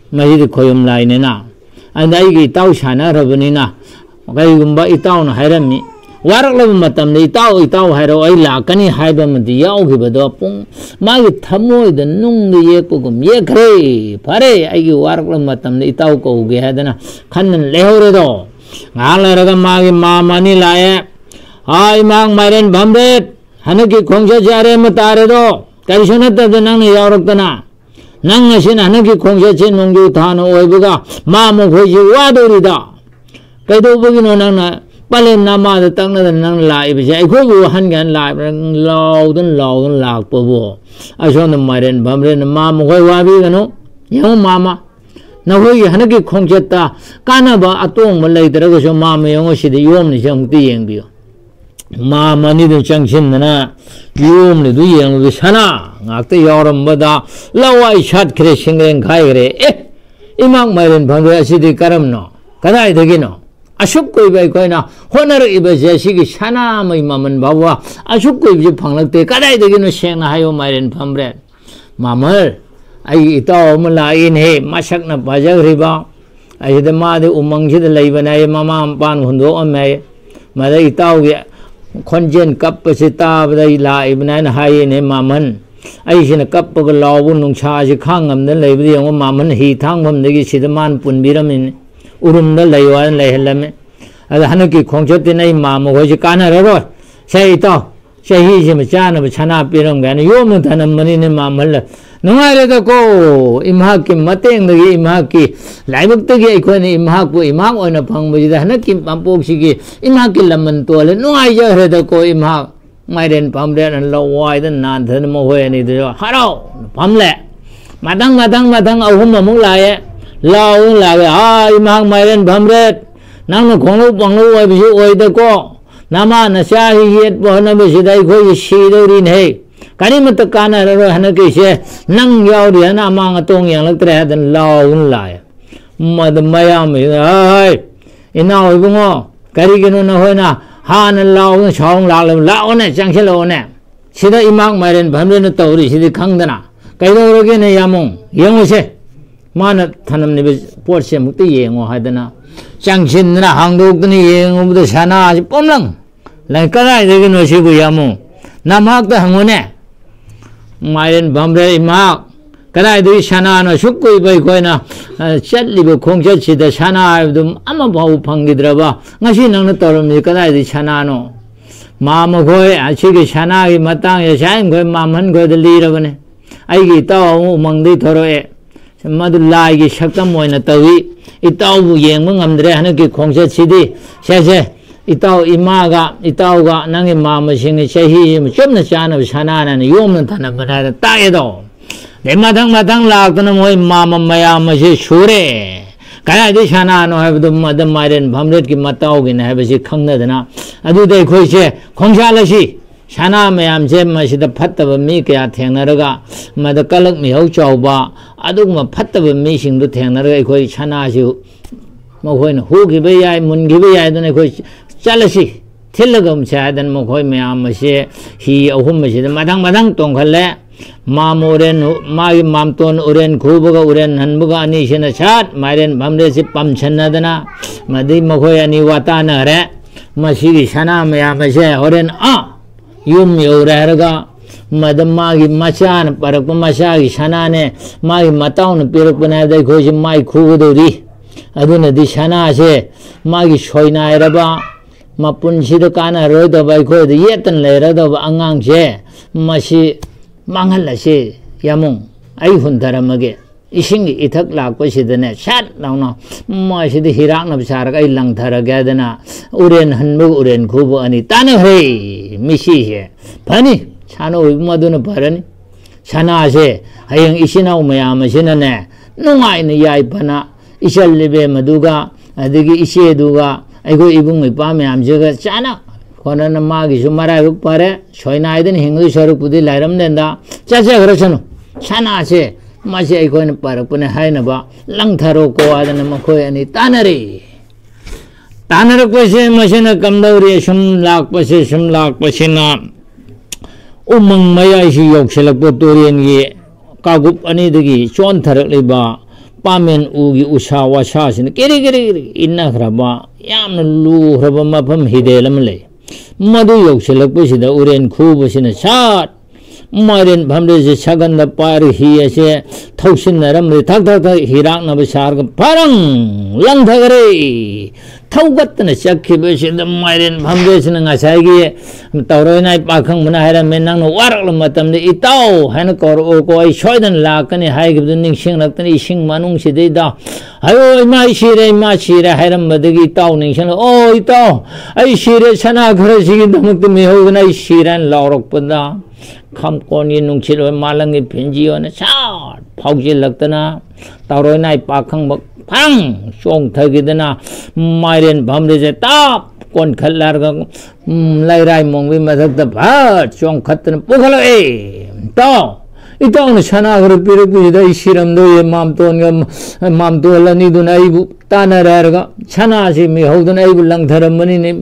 ꯃꯁꯤꯗꯤ ꯈꯣꯏꯌꯨꯝ ꯂꯥꯏꯅꯤꯅ ꯑꯗ ꯑꯩꯒꯤ ꯏꯇꯥꯎ ꯁꯥꯟꯅꯔꯕꯅꯤꯅ ꯀꯩꯒꯨꯝꯕ ꯏꯇꯥꯎꯅ ꯍꯥꯏꯔꯝꯃꯤ ꯋꯥꯔꯛꯂꯕ ꯃꯇꯝꯗ ꯏꯇꯥꯎ ꯏꯇꯥꯎ ꯍꯥꯏꯔꯣ ꯑꯩ ꯂꯥꯛꯀꯅꯤ ꯍꯥꯏꯕ ꯑꯃꯗꯤ ꯌꯥꯎꯈꯤꯕꯗꯣ ꯄꯨꯡ ꯃꯥꯒꯤ ꯊꯃꯣꯏꯗ ꯅꯨꯡꯗ ꯌꯦꯛꯄꯒꯨꯝ ꯌꯦꯛꯈ꯭ꯔꯦ ꯐꯔꯦ ꯑꯩꯒꯤ ꯋꯥꯔꯛꯂꯕ ꯃꯇꯝꯗ ꯏꯇꯥꯎ ꯀꯧꯒꯦ ꯍꯥꯏꯗꯅ ꯈꯟꯗꯅ ꯂꯩꯍꯧꯔꯦꯗꯣ ꯉꯥꯏꯍꯥꯛ ꯂꯩꯔꯒ ꯃꯥꯒꯤ ꯃꯥꯝꯃ ꯑꯅꯤ ꯂꯥꯛꯑꯦ ꯏꯃꯥꯡ ꯃꯥꯏꯔꯦꯟ ꯚꯝꯔꯦꯠ ꯍꯟꯗꯛꯀꯤ ꯈꯣꯡꯆꯠꯁꯦ ꯑꯔꯦꯝꯕ ꯇꯥꯔꯦꯗꯣ ꯀꯔꯤꯁꯨ ꯅꯠꯇꯕꯗ ꯅꯪꯅ ꯌꯥꯎꯔꯛꯇꯅ ꯅꯪ ꯑꯁꯤꯅ ꯍꯟꯗꯛꯀꯤ ꯈꯣꯡꯆꯠꯁꯦ ꯅꯣꯡꯖꯨ ꯊꯥꯅ ꯑꯣꯏꯕꯒ ꯃꯥꯝꯃ ꯈꯣꯏꯁꯤ ꯋꯥꯗꯧꯔꯤꯗ ꯀꯩꯗꯧꯕꯒꯤꯅꯣ ꯅꯪꯅ ꯄꯂꯦꯝ ꯅꯃꯥꯗ ꯇꯛꯅꯗꯅ ꯅꯪꯅ ꯂꯥꯛꯏꯕꯁꯦ ꯑꯩꯈꯣꯏꯕꯨ ꯋꯥꯍꯟꯒꯦꯅ ꯂꯥꯛꯏꯕ꯭ꯔꯥ ꯂꯥꯎꯗꯅ ꯂꯥꯛꯄꯕꯨ ꯑꯁꯣꯝꯗ ꯃꯥꯏꯔꯦꯟ ꯚꯝꯔꯦꯠꯅ ꯃꯥꯝꯃ ꯈꯣꯏ ꯋꯥꯕꯤꯒꯅꯨ ꯌꯦꯡꯉꯨ ꯃꯥꯝꯃ ꯅꯈꯣꯏꯒꯤ ꯍꯟꯗꯛꯀꯤ ꯈꯣꯡꯆꯠꯇ ꯀꯥꯟꯅꯕ ꯑꯇꯣꯡꯕ ꯂꯩꯇ꯭ꯔꯒꯁꯨ ꯃꯥꯝꯃ ꯌꯦꯡꯉꯨ ꯁꯤꯗ ꯌꯣꯝꯂꯤꯁꯦ ꯑꯃꯨꯛꯇ ꯌꯦꯡꯕꯤꯌꯨ ꯃꯥꯝꯃ ꯑꯅꯤꯗꯨ ꯆꯪꯁꯤꯟꯗꯅ ꯌꯣꯝꯂꯤꯗꯨ ꯌꯦꯡꯂꯨꯗꯨ ꯁꯅꯥ ꯉꯥꯛꯇ ꯌꯥꯎꯔꯝꯕꯗ ꯂꯋꯥꯏ ꯁꯥꯠꯈ꯭ꯔꯦ ꯁꯤꯡꯒ꯭ꯔꯦꯡ ꯈꯥꯏꯈ꯭ꯔꯦ ꯏꯃꯥꯡ ꯃꯥꯏꯔꯦꯟ ꯚꯝꯔꯦꯠ ꯑꯁꯤꯗꯤ ꯀꯔꯝꯅꯣ ꯀꯗꯥꯏꯗꯒꯤꯅꯣ ꯑꯁꯨꯛ ꯀꯨꯏꯕ ꯑꯩꯈꯣꯏꯅ ꯍꯣꯠꯅꯔꯛꯏꯕꯁꯦ ꯑꯁꯤꯒꯤ ꯁꯅꯥꯃꯩ ꯃꯃꯜ ꯐꯥꯎꯕ ꯑꯁꯨꯛ ꯀꯨꯏꯕꯁꯦ ꯐꯪꯂꯛꯇꯦ ꯀꯗꯥꯏꯗꯒꯤꯅꯣ ꯁꯦꯡꯅ ꯍꯥꯏꯌꯣ ꯃꯥꯏꯔꯦꯟ ꯚꯝꯔꯦꯠ ꯃꯥꯝꯃ ꯑꯩꯒꯤ ꯏꯇꯥꯎ ꯑꯃ ꯂꯥꯛꯏꯅꯦꯍꯦ ꯃꯁꯛꯅ ꯐꯖꯈ꯭ꯔꯤꯕ ꯑꯁꯤꯗ ꯃꯥꯗꯤ ꯎꯃꯪꯁꯤꯗ ꯂꯩꯕꯅꯦ ꯍꯥꯏꯌꯦ ꯃꯃꯥ ꯃꯄꯥꯅ ꯍꯨꯟꯗꯣꯛꯑꯝꯃꯦ ꯍꯥꯏꯌꯦ ꯃꯗ ꯏꯇꯥꯎꯒꯤ ꯈꯣꯟꯖꯦꯜ ꯀꯞꯄꯁꯤ ꯇꯥꯕꯗ ꯑꯩ ꯂꯥꯛꯏꯕꯅꯦ ꯍꯥꯏꯅ ꯍꯥꯏꯌꯦꯅꯦ ꯃꯥꯝꯍꯟ ꯑꯩꯁꯤꯅ ꯀꯞꯄꯒ ꯂꯥꯎꯕ ꯅꯨꯡꯁꯥꯁꯤ ꯈꯥꯡꯉꯝꯗꯅ ꯂꯩꯕꯗ ꯌꯦꯡꯉꯣ ꯃꯥꯝꯍꯟ ꯍꯤ ꯊꯥꯡꯐꯝꯗꯒꯤ ꯁꯤꯗ ꯃꯥꯅ ꯄꯨꯟꯕꯤꯔꯝꯃꯤꯅꯤ ꯎꯔꯨꯝꯗ ꯂꯩꯌꯣ ꯍꯥꯏꯅ ꯂꯩꯍꯜꯂꯝꯃꯤ ꯑꯗ ꯍꯟꯗꯛꯀꯤ ꯈꯣꯡꯆꯠꯇꯤꯅ ꯑꯩ ꯃꯥꯝꯃ ꯈꯣꯏꯁꯤ ꯀꯥꯟꯅꯔꯔꯣꯏ ꯁꯦ ꯏꯇꯥꯎ ꯆꯍꯤꯁꯤꯃ ꯆꯥꯅꯕ ꯁꯅꯥ ꯄꯤꯔꯝꯒꯦ ꯍꯥꯏꯅ ꯌꯣꯝꯅ ꯊꯅꯝꯕꯅꯤꯅꯦ ꯃꯥꯝꯍꯜꯂ ꯅꯨꯡꯉꯥꯏꯔꯦꯗꯀꯣ ꯏꯃꯥꯛꯀꯤ ꯃꯇꯦꯡꯗꯒꯤ ꯏꯃꯥꯛꯀꯤ ꯂꯥꯏꯕꯛꯇꯒꯤ ꯑꯩꯈꯣꯏꯅ ꯏꯃꯥꯛꯄꯨ ꯏꯃꯥꯛ ꯑꯣꯏꯅ ꯐꯪꯕꯁꯤꯗ ꯍꯟꯗꯛꯀꯤ ꯃꯄꯣꯛꯁꯤꯒꯤ ꯏꯃꯥꯛꯀꯤ ꯂꯃꯟ ꯇꯣꯜꯂꯦ ꯅꯨꯡꯉꯥꯏꯖꯈ꯭ꯔꯦꯗꯀꯣ ꯏꯃꯥꯛ ꯃꯥꯏꯔꯦꯟ ꯚꯝꯔꯦꯠꯅ ꯂꯋꯥꯏꯗ ꯅꯥꯟꯊꯗꯅ ꯃꯈꯣꯏ ꯑꯅꯤꯗꯨꯁꯨ ꯍꯔꯥꯎ ꯐꯝꯂꯦ ꯃꯊꯪ ꯑꯍꯨꯝ ꯑꯃꯨꯛ ꯂꯥꯛꯑꯦ ꯂꯥꯛꯑꯦ ꯏꯃꯥꯛ ꯃꯥꯏꯔꯦꯟ ꯚꯝꯔꯦꯠ ꯅꯪꯅ ꯈꯣꯡꯂꯧ ꯄꯥꯡꯂꯧ ꯑꯣꯏꯕꯁꯤ ꯑꯣꯏꯗꯀꯣ ꯅꯃꯥ ꯅꯆꯥꯒꯤ ꯌꯦꯠꯄ ꯍꯣꯠꯅꯕꯁꯤꯗ ꯑꯩꯈꯣꯏꯒꯤ ꯁꯤꯗꯧꯔꯤꯅꯦꯍꯦ ꯀꯔꯤꯃꯠꯇ ꯀꯥꯟꯅꯔꯔꯣꯏ ꯍꯟꯗꯛꯀꯤꯁꯦ ꯅꯪ ꯌꯥꯎꯔꯤ ꯍꯥꯏꯅ ꯑꯃꯥꯡ ꯑꯇꯣꯡ ꯌꯦꯡꯂꯛꯇ꯭ꯔꯦ ꯍꯥꯏꯗꯅ ꯂꯥꯎꯗꯨꯅ ꯂꯥꯛꯑꯦ ꯃꯗ ꯃꯌꯥꯝꯕꯁꯤꯅ ꯍꯥꯏ ꯏꯅꯥꯎ ꯏꯕꯨꯡꯉꯣ ꯀꯔꯤꯒꯤꯅꯣ ꯅꯈꯣꯏꯅ ꯍꯥꯟꯅ ꯂꯥꯎꯗꯅ ꯁꯥꯎꯅ ꯂꯥꯛꯂꯕ ꯂꯥꯛꯑꯣꯅꯦ ꯆꯪꯁꯤꯜꯂꯛꯑꯣꯅꯦ ꯁꯤꯗ ꯏꯃꯥꯛ ꯃꯥꯏꯔꯦꯟ ꯚꯝꯔꯦꯠꯅ ꯇꯧꯔꯤꯁꯤꯗꯤ ꯈꯪꯗꯅ ꯀꯩꯗꯧꯔꯒꯦꯅꯦ ꯌꯥꯃꯨꯡ ꯌꯦꯡꯉꯨꯁꯦ ꯃꯥꯅ ꯊꯅꯝꯂꯤꯕ ꯄꯣꯠꯁꯦ ꯑꯃꯨꯛꯇ ꯌꯦꯡꯉꯣ ꯍꯥꯏꯗꯅ ꯆꯪꯁꯤꯟꯗꯅ ꯍꯥꯡꯗꯣꯛꯇꯅ ꯌꯦꯡꯉꯨꯕꯗ ꯁꯅꯥꯁꯤ ꯄꯣꯝꯂꯪ ꯂꯩ ꯀꯗꯥꯏꯗꯒꯤꯅꯣ ꯁꯤꯕꯨ ꯌꯥꯃꯨꯡ ꯅꯃꯥꯛꯇ ꯍꯪꯉꯨꯅꯦ ꯃꯥꯏꯔꯦꯟ ꯚꯝꯔꯦꯠ ꯏꯃꯥꯛ ꯀꯗꯥꯏꯗꯒꯤ ꯁꯅꯥꯅꯣ ꯑꯁꯨꯛ ꯀꯨꯏꯕ ꯑꯩꯈꯣꯏꯅ ꯆꯠꯂꯤꯕ ꯈꯣꯡꯆꯠꯁꯤꯗ ꯁꯅꯥ ꯍꯥꯏꯕꯗꯨ ꯑꯃꯐꯥꯎꯕ ꯐꯪꯈꯤꯗ꯭ꯔꯕ ꯉꯁꯤ ꯅꯪꯅ ꯇꯧꯔꯝꯃꯤꯁꯤ ꯀꯗꯥꯏꯗꯒꯤ ꯁꯅꯥꯅꯣ ꯃꯥꯝꯃ ꯈꯣꯏ ꯑꯁꯤꯒꯤ ꯁꯅꯥꯒꯤ ꯃꯇꯥꯡꯁꯦ ꯁꯥꯏꯟꯈꯣꯏ ꯃꯥꯝꯍꯟ ꯈꯣꯏꯗ ꯂꯤꯔꯕꯅꯦ ꯑꯩꯒꯤ ꯏꯇꯥꯎ ꯑꯃ ꯎꯃꯪꯗꯒꯤ ꯊꯣꯔꯛꯑꯦ ꯃꯗꯨ ꯂꯥꯏꯒꯤ ꯁꯛꯇꯝ ꯑꯣꯏꯅ ꯇꯧꯏ ꯏꯇꯥꯎꯕꯨ ꯌꯦꯡꯕ ꯉꯝꯗ꯭ꯔꯦ ꯍꯟꯗꯛꯀꯤ ꯈꯣꯡꯆꯠꯁꯤꯗꯤ ꯁꯦ ꯏꯇꯥꯎ ꯏꯃꯥꯒ ꯏꯇꯥꯎꯒ ꯅꯪꯒꯤ ꯃꯥꯝꯃꯁꯤꯡꯒꯤ ꯆꯍꯤ ꯑꯃ ꯆꯨꯞꯅ ꯆꯥꯅꯕ ꯁꯅꯥꯅ ꯌꯣꯝꯅ ꯊꯅꯕꯅ ꯍꯥꯏꯅ ꯇꯥꯛꯑꯦꯗꯣ ꯑꯗꯩ ꯃꯊꯪ ꯂꯥꯛꯇꯅ ꯃꯣꯏ ꯃꯥꯝꯃ ꯃꯌꯥꯝ ꯑꯁꯤ ꯁꯨꯔꯦ ꯀꯗꯥꯏꯗꯒꯤ ꯁꯅꯥꯅꯣ ꯍꯥꯏꯕꯗꯨ ꯃꯗ ꯃꯥꯏꯔꯦꯟ ꯚꯝꯔꯦꯠꯀꯤ ꯃꯇꯥꯎꯒꯤꯅꯤ ꯍꯥꯏꯕꯁꯤ ꯈꯪꯅꯗꯅ ꯑꯗꯨꯗ ꯑꯩꯈꯣꯏꯁꯦ ꯈꯣꯡꯁꯥꯜ ꯑꯁꯤ ꯁꯅꯥ ꯃꯌꯥꯝꯁꯦ ꯃꯁꯤꯗ ꯐꯠꯇꯕ ꯃꯤ ꯀꯌꯥ ꯊꯦꯡꯅꯔꯒ ꯃꯗ ꯀꯂꯛ ꯃꯤꯍꯧ ꯆꯥꯎꯕ ꯑꯗꯨꯒꯨꯝꯕ ꯐꯠꯇꯕ ꯃꯤꯁꯤꯡꯗꯨ ꯊꯦꯡꯅꯔꯒ ꯑꯩꯈꯣꯏ ꯁꯅꯥꯁꯤ ꯃꯈꯣꯏꯅ ꯍꯨꯈꯤꯕ ꯌꯥꯏ ꯃꯨꯟꯈꯤꯕ ꯌꯥꯏ ꯑꯗꯨꯅ ꯑꯩꯈꯣꯏ ꯆꯠꯂꯁꯤ ꯊꯤꯜꯂꯒ ꯑꯃꯁꯦ ꯍꯥꯏꯗꯅ ꯃꯈꯣꯏ ꯃꯌꯥꯝ ꯑꯁꯤ ꯍꯤ ꯑꯍꯨꯝ ꯑꯁꯤꯗ ꯃꯊꯪ ꯇꯣꯡꯈꯠꯂꯦ ꯃꯥꯝꯃ ꯎꯔꯦꯟ ꯃꯥꯒꯤ ꯃꯥꯝꯇꯣꯟ ꯎꯔꯦꯟ ꯈꯨꯕꯒ ꯎꯔꯦꯟ ꯍꯟꯕꯒ ꯑꯅꯤꯁꯤꯅ ꯁꯥꯠ ꯃꯥꯏꯔꯦꯟ ꯚꯝꯔꯦꯠꯁꯤ ꯄꯝꯁꯟꯅꯗꯅ ꯃꯗꯩ ꯃꯈꯣꯏ ꯑꯅꯤ ꯋꯥꯇꯥꯅꯈ꯭ꯔꯦ ꯃꯁꯤꯒꯤ ꯁꯅꯥ ꯃꯌꯥꯝ ꯑꯁꯦ ꯍꯣꯔꯦꯟ ꯌꯨꯝ ꯌꯧꯔꯦ ꯍꯥꯏꯔꯒ ꯃꯗ ꯃꯥꯒꯤ ꯃꯆꯥꯅ ꯄꯔꯛꯄ ꯃꯆꯥꯒꯤ ꯁꯅꯥꯅꯦ ꯃꯥꯒꯤ ꯃꯇꯥꯎꯅ ꯄꯤꯔꯛꯄꯅꯦ ꯍꯥꯏꯕꯗ ꯑꯩꯈꯣꯏꯁꯤ ꯃꯥꯏ ꯈꯨꯒꯗꯧꯔꯤ ꯑꯗꯨꯅꯗꯤ ꯁꯅꯥꯁꯦ ꯃꯥꯒꯤ ꯁꯣꯏꯅꯥꯏꯔꯕ ꯃꯄꯨꯟꯁꯤꯗ ꯀꯥꯟꯅꯔꯣꯏꯗꯕ ꯑꯩꯈꯣꯏꯗ ꯌꯦꯠꯇꯅ ꯂꯩꯔꯗꯕ ꯑꯉꯥꯡꯁꯦ ꯃꯁꯤ ꯃꯥꯡꯍꯜꯂꯁꯤ ꯌꯥꯃꯨꯡ ꯑꯩ ꯍꯨꯟꯊꯔꯝꯃꯒꯦ ꯏꯁꯤꯡꯒꯤ ꯏꯊꯛ ꯂꯥꯛꯄꯁꯤꯗꯅꯦ ꯁꯠ ꯂꯥꯎꯅ ꯃꯁꯤꯗ ꯍꯤꯔꯥꯛꯅꯕ ꯁꯥꯔꯒ ꯑꯩ ꯂꯪꯊꯔꯒꯦ ꯍꯥꯏꯗꯅ ꯎꯔꯦꯟ ꯍꯟꯕꯒ ꯎꯔꯦꯟ ꯈꯨꯕ ꯑꯅꯤ ꯇꯥꯟꯅꯈ꯭ꯔꯦ ꯃꯤꯁꯤꯁꯦ ꯐꯅꯤ ꯁꯥꯟꯅ ꯑꯣꯏꯕ ꯃꯗꯨꯅ ꯐꯔꯅꯤ ꯁꯅꯥꯁꯦ ꯍꯌꯦꯡ ꯏꯆꯤꯟ ꯏꯅꯥꯎ ꯃꯌꯥꯝ ꯑꯁꯤꯅꯅꯦ ꯅꯨꯡꯉꯥꯏꯅ ꯌꯥꯏꯐꯅ ꯏꯆꯜ ꯏꯕꯦꯝꯃꯗꯨꯒ ꯑꯗꯒꯤ ꯏꯆꯦꯗꯨꯒ ꯑꯩꯈꯣꯏ ꯏꯕꯨꯡ ꯏꯄ꯭ꯋꯥ ꯃꯌꯥꯝꯁꯤꯒ ꯆꯥꯅ ꯈꯣꯠꯅꯅ ꯃꯥꯒꯤꯁꯨ ꯃꯔꯥꯏꯕꯛ ꯐꯔꯦ ꯁꯣꯏꯅꯥꯏꯗꯅ ꯍꯤꯡꯕꯒꯤ ꯁꯔꯨꯛꯄꯨꯗꯤ ꯂꯥꯏꯔꯝꯗꯦꯟꯗ ꯆꯠꯆꯈ꯭ꯔꯁꯅꯨ ꯁꯅꯥꯁꯦ ꯃꯁꯤ ꯑꯩꯈꯣꯏꯅ ꯄꯥꯔꯛꯄꯅꯦ ꯍꯥꯏꯅꯕ ꯂꯪꯊꯔꯣꯀꯣ ꯍꯥꯏꯗꯅ ꯃꯈꯣꯏ ꯑꯅꯤ ꯇꯥꯟꯅꯔꯦ ꯇꯥꯟꯅꯔꯛꯄꯁꯦ ꯃꯁꯤꯅ ꯀꯝꯗꯧꯔꯤ ꯁꯨꯝ ꯂꯥꯛꯄꯁꯤꯅ ꯎꯃꯪ ꯃꯌꯥꯏꯁꯤ ꯌꯧꯁꯤꯜꯂꯛꯄ ꯇꯨꯔꯦꯟꯒꯤ ꯀꯥꯒꯨꯞ ꯑꯅꯤꯗꯒꯤ ꯆꯣꯟꯊꯔꯛꯂꯤꯕ 빠면 우기 우샤 와샤시는 끼리끼리 있나 그러봐 얌나 루 그러봐 마품 히데람래 마도 욕실럭부시다 우렌 구부시는 샷 마렌 밤레시 차간나 빠르 히에세 턱신나람리 탁탁탁 히락나부 샤르가 바랑 랑타그레 타우갔더니 시작해보시다 마렌 밤레시는 가사이기에 따로이나이 빠캉 문화해라 맨낭노 와락로 맞담데 이 따오 하는 거로 오고 이 쇼이든 라까니 하이기부도 닝싱락더니 이 싱만웅시대이다 아유 이마 시래 하이란 머드기 이 따오 닝싱 이 따오 아이 시래 차나 그러시기 너무 뜨미호구나 이 시란 라오록보다 감권이 눈치를 말랑이 벤지어는 샷 파우질럭더나 따로이나이 빠캉 방 쫑터기드나 마이렌 밤레제 딱 꼰칼라르가 라이라이 몽비 마삭다 바 쫑카트는 뽀칼라 이 땅은 샤나 그룹 비르비다 이 시름도 예 맘도라 니도 나이부 따나라르가 샤나시 미호도 나이부 랑타르머니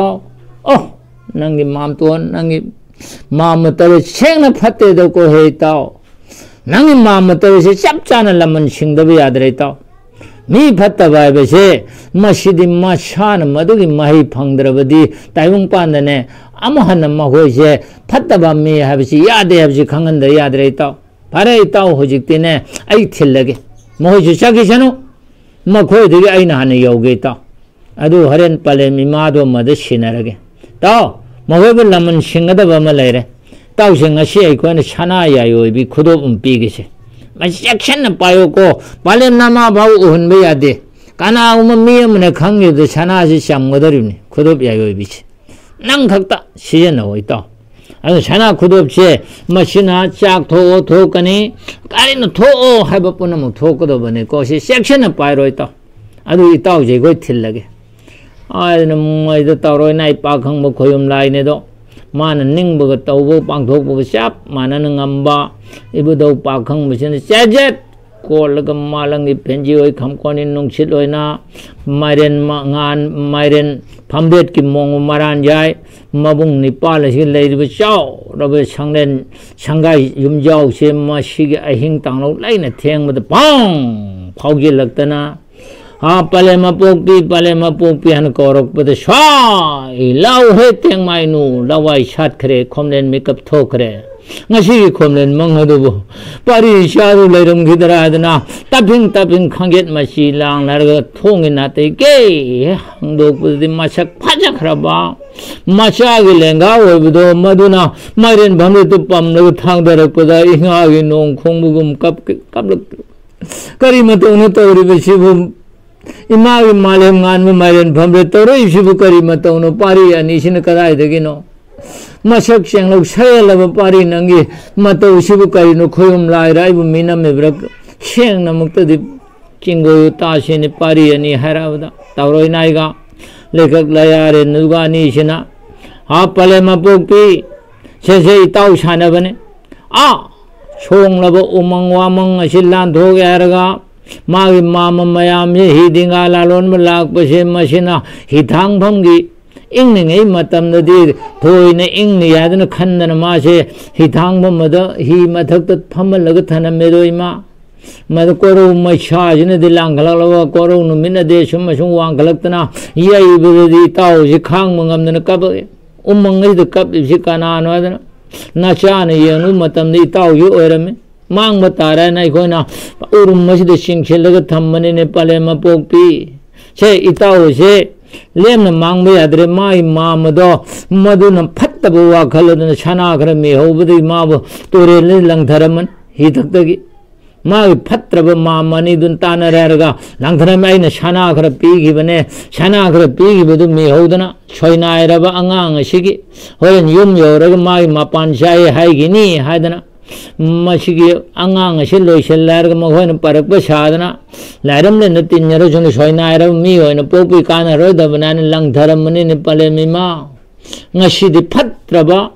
낭기 맘도 낭기 마음 따로 생나 팥대도 고해있다 낭이 마음 따로 짭짜는 라면 싱더비 야들했다 미 팥다바이베세 마시디 마샤는 마두기 마히 팡드라버디 따용반다네 아무하는 마호이세 팥다바 미 하비시 야대 하비시 강한다 야들했다 바래 있다 호직되네 아이 틸러게 뭐지 자기잖아 마코이들이 아이나 하는 여우겠다 아두 하렌 빨래 미마도 마드 시나르게 또 먹어볼 라면 싱가다 보면 레래 따우생가 시에 거는 샤나야 요비 구도 비기시 마시작션은 빠요고 발렘 남아 바우 흔배야 돼 까나 오면 미음네 강요도 샤나시 샴거들이니 구도야 요비시 난 각다 시에 나와 있다 아주 샤나 구도없이 마시나 짝토 도까니 까리는 토 해버뿐은 뭐 토거도 보네 것이 섹션은 빠이로 있다 아주 이 따우제 이거 틀라게 아이는 뭐이도 따로 나이 빠강 뭐 고염 라인에도 많은 닝버가 떠고 빵독버가 샵 많은 감바 이부도 빠강 무슨 셋셋 꼴르가 말랑이 벤지의 감권이 농실로이나 마이렌 마이렌 밤벳기 몽우 말한자이 마붕 니빨라시 레이브 샤오 러브 상렌 상가이 юм자오 셈마 시기 아힝 땅로 라인에 태양마다 빵 파우길럭더나 palema pokpi han korok pada shwa lau he teng mai nu lawai shat kre khomlen makeup tho kre ngasi khomlen manghadu bo pari sharu leiram gidara adna taping khanget masi lang lar thong na te ke hangdo pudi masak phaja khraba macha gi lenga oibudo maduna mairen bhamre tu pam na thang darak pada inga gi nong khongbugum kap kari matong tawri besibu 이마기 말렘 간무 마이렌 밤에 떠로 입시부 거리 맞다오노 파리 아니시는 거다이 되기노 마석 생록 사열라고 파리 능기 맞다 입시부 거리노 코염 라이라이부 미남에 브락 생 나목더디 징고 따시니 파리 아니 하라보다 따로이 나이가 레각 라야레 누가 아니시나 아 팔레마 복비 세세이 따우 사나버네 아 총라보 우망와망 실란 도게 하라가 마기 마마 마야미 히딩가 라론 말락 버시 마시나 히탕 범기 잉능의 마탐너디 도이네 잉니 야드는 칸나는 마시 히탕 범마다 히 마탁도 팜을러가 타는 메도이마 마도 꼬로 마샤지네 딜랑갈라와 꼬로 누미나 대shum마 shum 왕갈락드나 이야이브디 따오지 강멍감는 까버게 ummangi도 깝입시 까나노하드나 나샤네 예누 마탐니 따오기 오이라미 mang matara na ikona urum masjid singkhelaga thammane ne palema pokpi che itao se lemna mangbe adre mai mamado maduna phattabu wa khalodna chana grami hobudi mabu tore le langtharaman hidaktagi mai phatraba mamani dun tanaraga langtharam aina chana gra pigibane chana gra pigibudu me hodana choinairaba angang sigi horen yum yoraga mai mapan jai haigini haidana 마시기 앙앙 실로 실라르가 뭐는 빠르고 사드나 라름네 느띠녀로 좀 소이나이라 미오는 뽀삐 까나로 더브나는 랑타람문이 팔레미마 ngasi디 팟트라바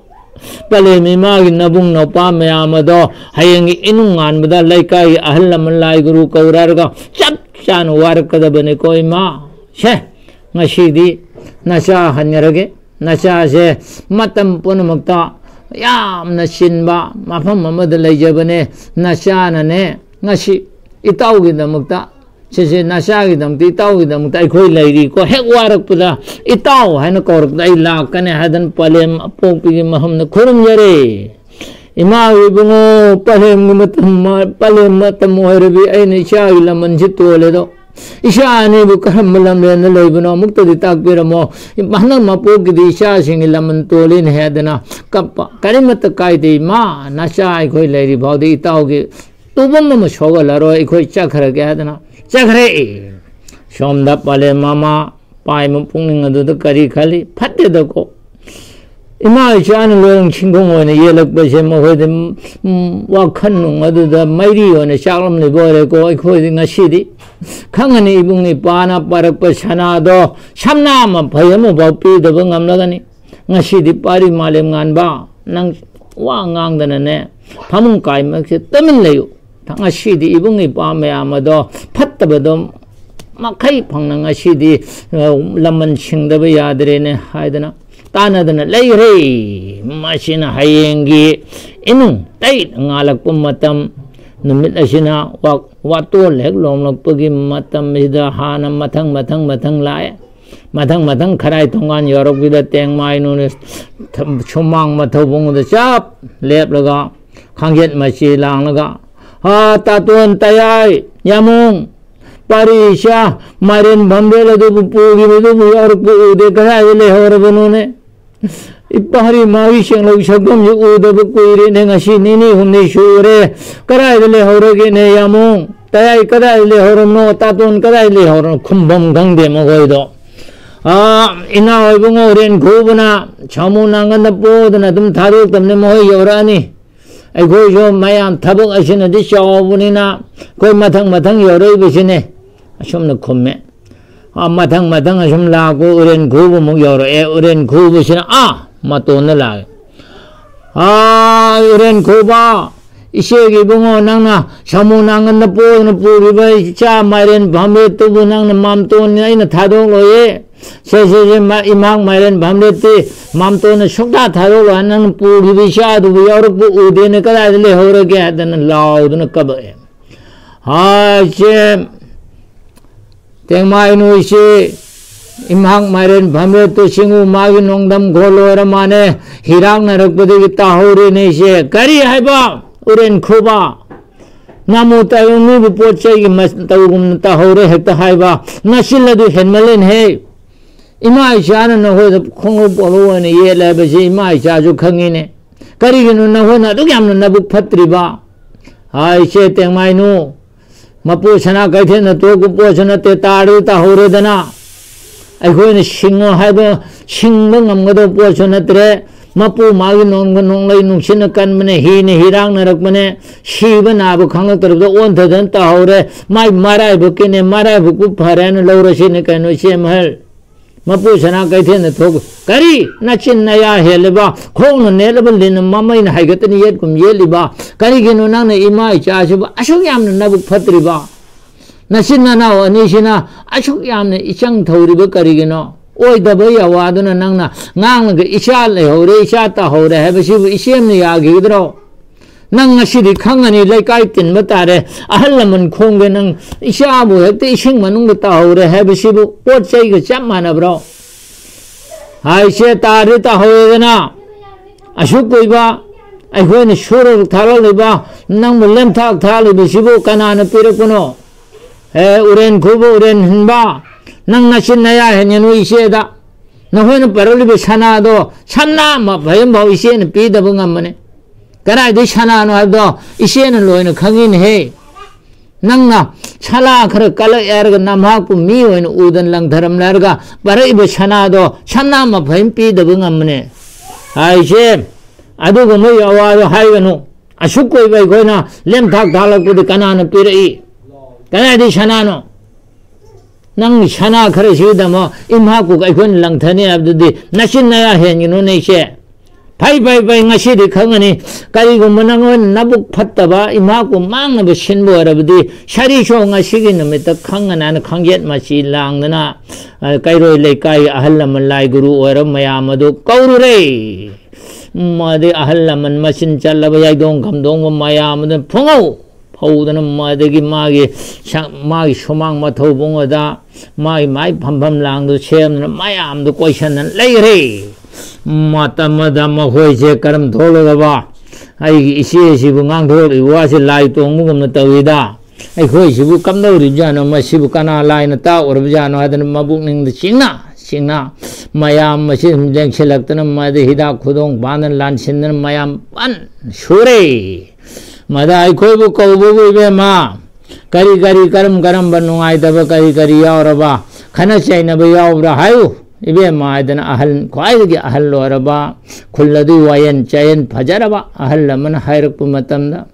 팔레미마기 나붕노 파메아마도 하영이 이능안보다 라이카이 아할라만라이 구루 거우라르가 짭짠 와르까다버네 코이마 셰 ngasi디 나샤 한여러게 나샤세 마탐 뿌노먹다 얌나 신바 마팜 마마들 레이저버네 나샤나네 ngasi 이따오기다먹다 제제 나샤기다먹다 이따오기다먹다 이거이 레이리고 핵와락보다 이따오 하는 거락다 일락간에 하던 빨렘 뽕피기 마음나 고름여래 이마 위붕어 빨렘 마땀 오해르비 아이니 샤일라만 짓도래도 이샤니 부카람물람레는 로이브노 묵도디 딱비라모 마나 마포기디 이샤싱일라만 또린 해야되나 까빠 까리마트 까이디 마 나샤 이거이 레이리 바우디 이따오기 또범뭐 쇼가라로 이거이 짜카라게 하되나 짜카레 쇼엄다 빨레 마마 빠이문 뿡닝어도 까리 칼리 팥대도고 이마 이샤는 로용 친공원에 예력버시 뭐호데 와칸농 어두다 마이리원에 샤그람리 보레고 이거이 나시디 강은이 이붕이 빠나 빠락빠 샤나도 샴나만 바야모 바삐도 번감나가니 나시디 빠리 말렘 간바 낭 와강다네 파문 까이막세 떠밀래요 당아시디 이붕이 빠메 아마도 팥다버도 마카이 방낭 아시디 람만 칭다버 야드레네 하이드나 따나드나 레이레 마시나 하이엔기 이누 따이 ngalakpum matam numit asina wato lek lomlokpagi matam sida hana mathang lae mathang kharai tongan yorokbida tengmai nune chumang mathobungda chap leplaga khangjet machi langlaga ha tatun tayai yamung parisha marin bambela du pugi du yorokbu de kharai le horbunune 이빠리 마위생로 셔금 우더부 꾸이리 내가시 니니 hum니 슈레 까라이들레 호르게 내야몽 따야이 까라이들레 호르노 따돈 까라이들레 호르노 쿰범 강대 먹어이도 이나 얼붕어 오랜 고부나 저무난간다 뽀드나 좀 다룰 때문에 뭐 여라니 아이고 좀 마양 타복 하시는데 셔분이나 거의 마탕 여러 입으시네 좀 콤매 마탕 좀 라고 오랜 고부 뭐 여러 오랜 고부시나 마토나 라 오랜 고바 이세기 봉어 낭나 샤무낭은 보는 부리바 자 마렌 밤에 또 낭나 맘토니 이나 타동로에 세세제 이막 마렌 밤레티 맘토는 속다 타동로 하는 부리비 샤도 여러 부 우데네 까다들레 호르게 하다는 라우드는 까버에 제 땡마이노이시 임학 마련 밤에 또 싱우 마기 농담 골로라 마네 히랑 나럭버디 따호레네시 가리 하이바 우렌 코바 나무 따용미 보체기 마스타우금 따호레 했다 하이바 나실라도 헨말렌 해 이마이샤는 너호도 콩로 보로원에 예라베시 이마이샤주 강이네 가리기는 너호나 두냠는 나북 파트리바 아이셰 땡마이노 마포샤나 가이테나 또고 포샤나 때 따르 따호레다나 아이고는 싱어 하도 싱능 암거도 보셔놨더래 마포 마기 농라이 농신의 간문에 히네 히랑 나락문에 시번 아부 강력들도 온터던 따오래 마이 마라이 벗기네 마라이 벗고 파라는 러러시니까 노시엠할 마포 전화 가이테는 도구 가리 나친 나야 헬레바 콩은 내려버리는 마마이나 하이거든이 옛금 예리바 가리기는 나는 이마이 자시바 아쇼기 없는 나부 퍼뜨리바 나신나나 어니시나 아쇼기 없는 이창 더우리버 가리기노 오이다버야 와도나 낭나 낭나 그 이샤레 호레 이샤타 호레 해버시부 이시엠니 야기더로 낭나시리 강안이 레까이 뜬마따레 아할라면 콩게는 이샤부 했대 이싱만웅도 따호레 해버시부 꽃제이가 짬마나브로 아이시에 따르 따호레나 아쇼고이바 아이고는 쇼를 타라리바 낭물 렘탁 타라리비시부 까나나 삐르꾸노 우렌 구부 우렌 흔바 낭나신 나야 해년우 이시에다 너회는 빠르리비 샤나도 참나 뭐 바연바우 이시에는 삐다붕한번에 그라이디 샤나노 하도 이시에는 로이는 강인해 낭나 찰라 그러 깔러 에르가 남하고 미오는 우던랑 더럼라르가 빠르이비 샤나도 참나 뭐 바연 삐다붕한번에 아이시 아두고 뭐 여와도 하이가노 아쉽고 이바 이거나 렘탁 달라고도 까나는 삐르이 그라이디 샤나노 낭 샤나 그러시다 뭐 임하고 이건 랑타니 abdudi 나신나야 해니노네셰 바이바이바이 나시디 강하니 가리고 뭐나건 나북 팠다바 임하고 망나버 신부어라부디 샤리쇼 나시기 놈에다 강하나는 강get 마시 랑나 가이로일레 가이 아할라만 라이구루 오람 마야마도 까우르레 마데 아할라만 마신 잘라바 야이동 감동 마야마도 풍오 ꯐꯧꯗꯅ ꯃꯗꯒꯤ 마기 소망 마토 봉어다 마이 팜팜 랑도 셈나 마야암도 꼬이셨는 레이레 마따마다 마호이제 까름 돌아가 아이 이시에시부 강돌이 와시 라이 동무금나 떠위다 아이 호이시부 깜나우리잖아 마시부 까나 라이나 따오르잖아 하더는 마북닝도 싱나 마얌 마시 랭실락드는 마데 히다 구동 바는 란신는 마얌 빤 슈레 마다 아이 코이부 꼬부부 이베마 가리 가름 반농아이다바 가리 야오라바 가나차이나바 야오브라 하유 이베마 아이드나 아할 과이드기 아할로 알아바 굴라두 와연 짜연 바자라바 아할라면 하이럭부 마땀다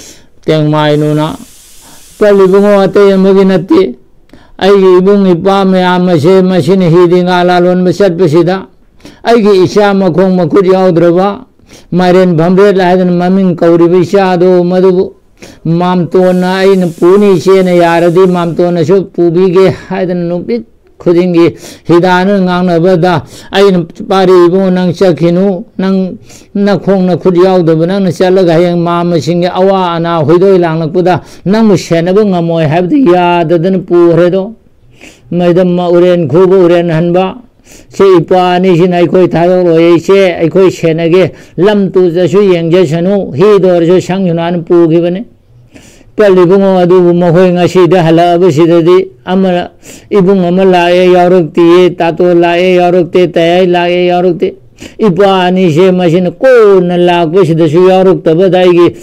땡마이 누나 빨리 붕어 아떼 먹이났디 아이기 이붕 이빠메 아마세 마시니 히딩아 랄원 마샷부시다 아이기 이샤마 콩마 쿠리 야오드라바 마렌 밤브레라 하이드는 마밍 까우리비샤도 마두부 맘토나 아이는 뿌니시에는 야르디 맘토나쇼 뿌비게 하이드는 눈빛 खुदिंगी हिदान nganabada ayin pari bu nang chakinu nang nakhong na khudyaw de nang chalaga yang ma masing awa ana hoidoi langlakpuda nang mu senaba ngamoi habdi ya dadan pu hredo maidam ma uren khubu uren hanba se ipani sinai koi thado roi se ai koi senage lam tu ja su yengje chanu hi dor jo sangyunan pu gibane 빨리 붕어 아두 모호잉아 시다 할라브 시다디 아마 이붕 아마 라에 야럭띠에 따또 라에 야럭띠 따에 라에 야럭띠 이빠니세 마신 꼬나 라고 시다수 야럭따바 다이기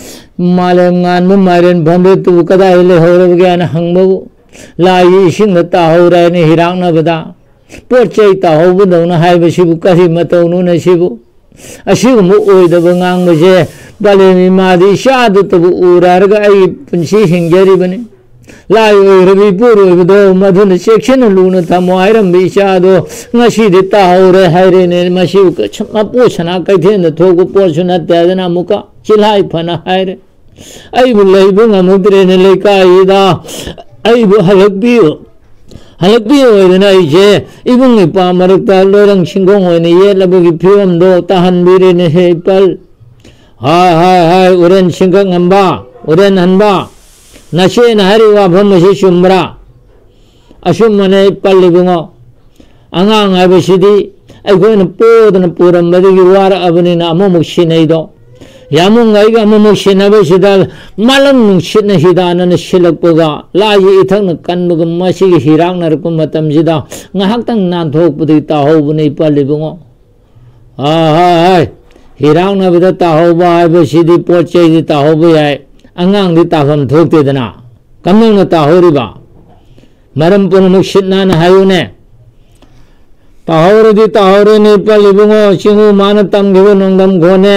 말랭안 무마렌 범베 뚜 까다일레 호르게 하나 항모 라이 싱나 따호라니 히랑나보다 뽀체이 따호부도나 하이버시부 까시 마토누나 시부 아시고 뭐 오이다바 강모제 baleni madi shadu tabu urarga ai punshi hingjari bane lai rabi puru do madhun section luna thamo airam bi shadu ngasi de ta hore haire ne mashi ka chma pochana kai the thogu pochuna tadana muka chilai phana haire ai bulai bunga mudre ne leka ida ai bu halakbi oidana ije ibung ipa marakta lorang singong oine ye labugi phiom do tahan bire ne he pal 하이 우렌 신경 한바 우렌 한바 나시엔 하리와 범시 shum브라 아shum만에 빨리 붕어 앙앙 아버시디 아이고는 뽀드는 뿌람 머리기 와라 아버니나 아무목 시네이도 야문 아이가 아무목 시나버시다 말랑 시네 히다는 실력보가 라이 이탕는 깐무금 마시기 히랑나르고 마땀지다 ngahaktang nan thokpudi ta hobuni 빨리 붕어 하이 हिरांग नबदा ताहोबा आइबो सिदी पोचेदी ताहोबो याय अंगांग दि ताफम थोकतेदना कमंग न ताहोरिबा मरम पुन मुक्षितना न हायुने ताहोरदि ताहोरेने पलिबुंगो सिंगु मानतम गिबो नंगदम गोने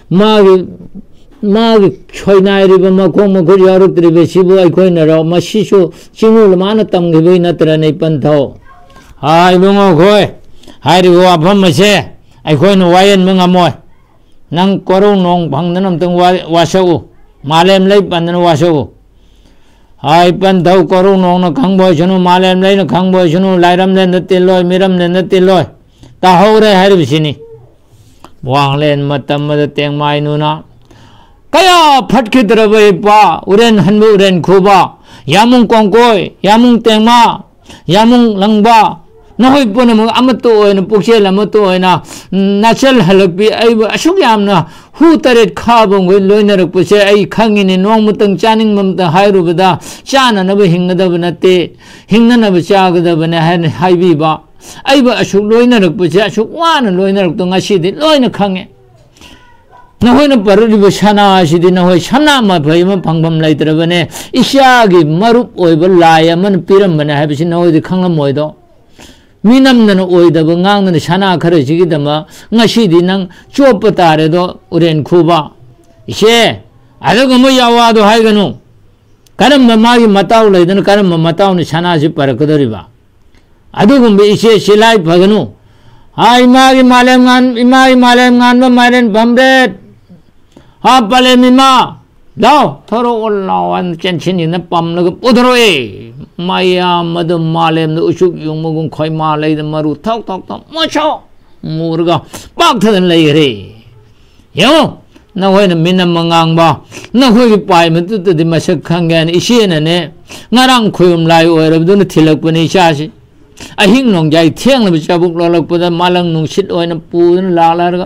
मागी छोइनाइरिबो मखों मखुर यारुत्रिबे सिबु आइखोइनरो मसिसु सिंगु मानतम गिबो नत्रने पन्थो हाय बुंगो खोय हायरिबो आफम मसे आइखोइन वायन मंगामोय nang korong nong bang nanam teng wasau malem lay pandan wasau hai pan dau korong nong na khang boy chunu malem lay na khang boy chunu lairam len tiloy miram len tiloy ta hore har bisini wang len matam ma teng mai nu na kaya phat khidrabai pa uren hanbu uren khuba yamung kongkoi yamung tengma yamung langba नहोय पुनम अमतो ओइन पुक्सेल अमतो ओइना नाचल हलकबी आई अशुक यामना हु तरेट खाबंग लोइनरक पुसे आई खंगिने नोंगमतंग चानिंग ममता हायरुबदा चाननब हिंगदब नते हिंगनब चागदबने हाय हाइबीबा आइबा अशुक लोइनरक पुसे अशुक वान लोइनरक तो ngasiदि लोइना खंगे नहोयन पररिब सना सिदि नहोय सना मा भयम फंगबम लाइत्रबने इशागी मरुप ओइब लाय मन पिरमबने हायबिसि नहोयदि खंगलमोयदो 미남는 오이다고 강는 사나 가르치기다마 ngasi디 낭 쪼빠 따래도 우렌 쿠바 이제 아저거 뭐 야와도 하이가노 가는 마마기 마타우 레이드는 가는 마타우는 사나지 빠르거들이바 아저거 뭐 이제 실라이 바가노 아이마기 말렘간 마렌 밤데 아 빨레미마 나 더러 올라온 젠친이는 밤나고 뽀드로에 마야 마도 말렘 우숙 용목은 거의 말레이드 마루 턱턱턱 뭐쳐 모르가 빡터는 레이래 영 너희는 민남망봐 너희 빠이면 뜻뜻이 마석한 게 아니 이시에는 나랑 고용라이 여러분들은 틸럭분이 샤시 아힝농자이 튀양을 잡uk 롤럭보다 말랑농 시도에는 뿌는 라라가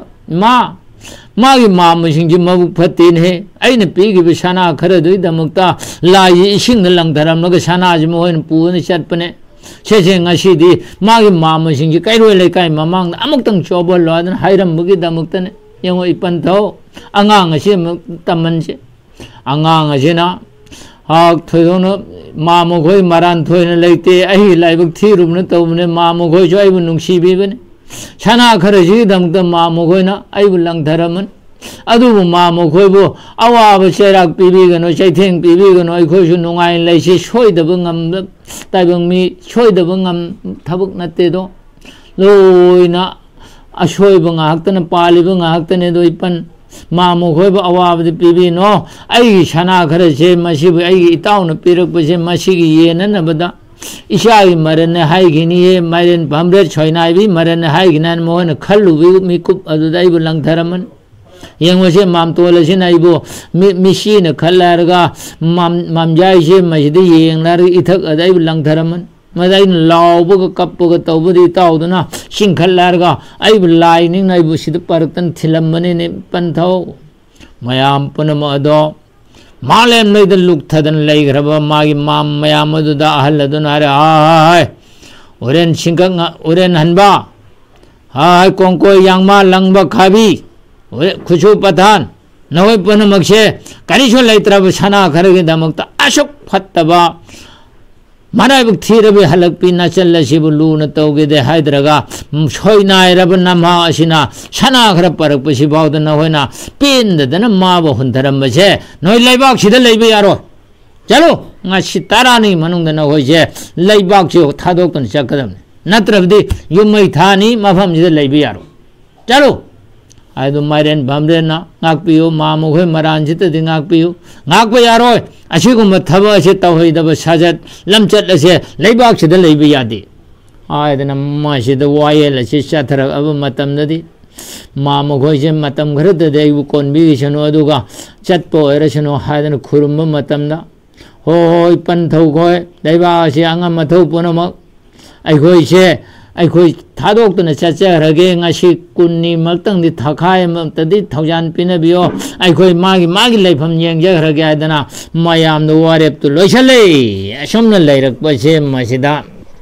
마기 마음은 신지 마북 받디네 아이는 삐기비 샤나 그래도 이다먹다 라이 이싱을 랑다람너가 샤나지 뭐는 뿌는 샷뻔해 세생아시디 마기 마음은 신지 까이로엘레 까이 마망 아먹당 쪼벌로 하던 하이람 먹이다 먹다네 영어 이pan 더 앙앙아시 먹다만지 앙앙아시나 토요는 마모고이 말한 토요는 레이때 아이 라이브 티룸는 떠오는 마모고이 좋아이브 농시비브네 샤나 그러지 담다 마모고이나 아이블랑 다라면 아두부 마모고이부 아와부 세락 비비거노 세팅 비비거노 아이고슈 농아인 레이시 쇼이더벙암 따병미 쇼이더벙암 타북 나때도 로이나 아쇼이벙아 학때는 빨리벙아 학때네도 이pan 마모고이부 아와부 비비노 아이 샤나 그러지 마시부 아이 이따오는 삐럭부지 마시기 예는 나보다 이샤이 마련네 하이기니에 마련 밤레 초이나이비 마련네 하이기난 모는 칼루비 미쿱 아두다 이블랑 다라면 영어시 맘토라시나 이부 미시네 칼라르가 맘자이시 마시디 영나르 이탁 아다 이블랑 다라면 마다인 라우버가 갑버가 떠버디 따오드나 싱칼라르가 아이블 라이닝 나이부 시드 빠르던 틸람머니네 빤타오 마얌 뻔어도 말렘 너희들 룩타든 레이그라바 마기 맘마야모두다 아할라도 나래 아이 오랜 신강 오랜 한바 아이 꽁꼬이 양마 랑바 가비 구추 빠탄 너희 뻔은 먹세 까리쇼 레이트라바 사나 가르게 다먹다 아쇼 팠다바 마라이북 티르비 할락비 나셀라시부 루나 떠오게 하이드라가 쇼이나이라부 남하시나 샤나 그라빠락부시 바우드 나호이나 빈드드는 마보 훈타란 것에 너희 레이박 시들 레이비야로 자로 나시 따라니 마농다 나호이제 레이박 지오 타독던 시작하담 나트라브디 유마이 타니 마팜 시들 레이비야로 자로 아이도 마이렌 밤레나 ngakpiu 마모회 마란지트디 ngakpiu ngakpa야로 아시고뭐 타바시 따호이다바 사잣 람잣라세 레이박시들 레이비야디 아이드나 마시드 와이엘라시 샤타라 아부 마탐나디 마모고이제 마탐 그르드데 이부 콘비시노 아두가 잣보 에라시노 하이드나 쿠rum마 마탐나 호이 판타우고에 레이바시 앙아 마타우 보노마 아이고이제 아이고 다독도는 짜짜하게 nga시 군니 막당디 타카에 먹더디 타잔 피네비오 아이고 마기 레이팜 영자하게 하더나 마얌도 와랩도 로샬레 아숑는 레이럭버시 마시다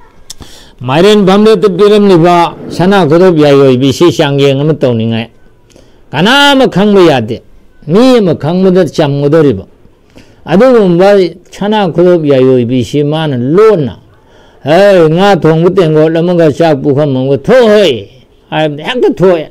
마이렌 밤레도 비름리바 사나 고도 비아요 비시 샹경은 떠닝에 가나마 강무야데 미마 강무도 잠무도리바 아두고 뭐 사나 고도 비아요 비시만 로나 에이, 나 동부된 거, 넘어가 싹 부하면 거, 토해. 핵도 토해.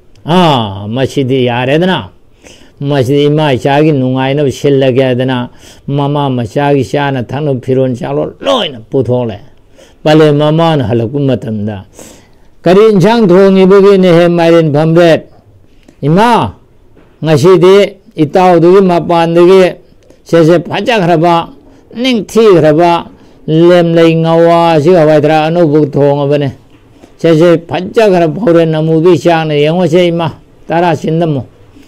마시디 야래드나. 마시디 마 샤기 농아이너 실라게 하드나. 마마 샤기 샤나 타노 피론 샤로 로이나 부토래. 빨리 마마는 할라고 맞답니다. 가린장 동이 보기네 해 마린 밤렛. 이마, 마시디 이따오두기 마빠안두기 세세 바짝 하라봐. 닝티 하라봐. 렘레이 ngawa siga waidra anubuk thonga bane chese panchakara phore namubi shane yango se ma tara sindamo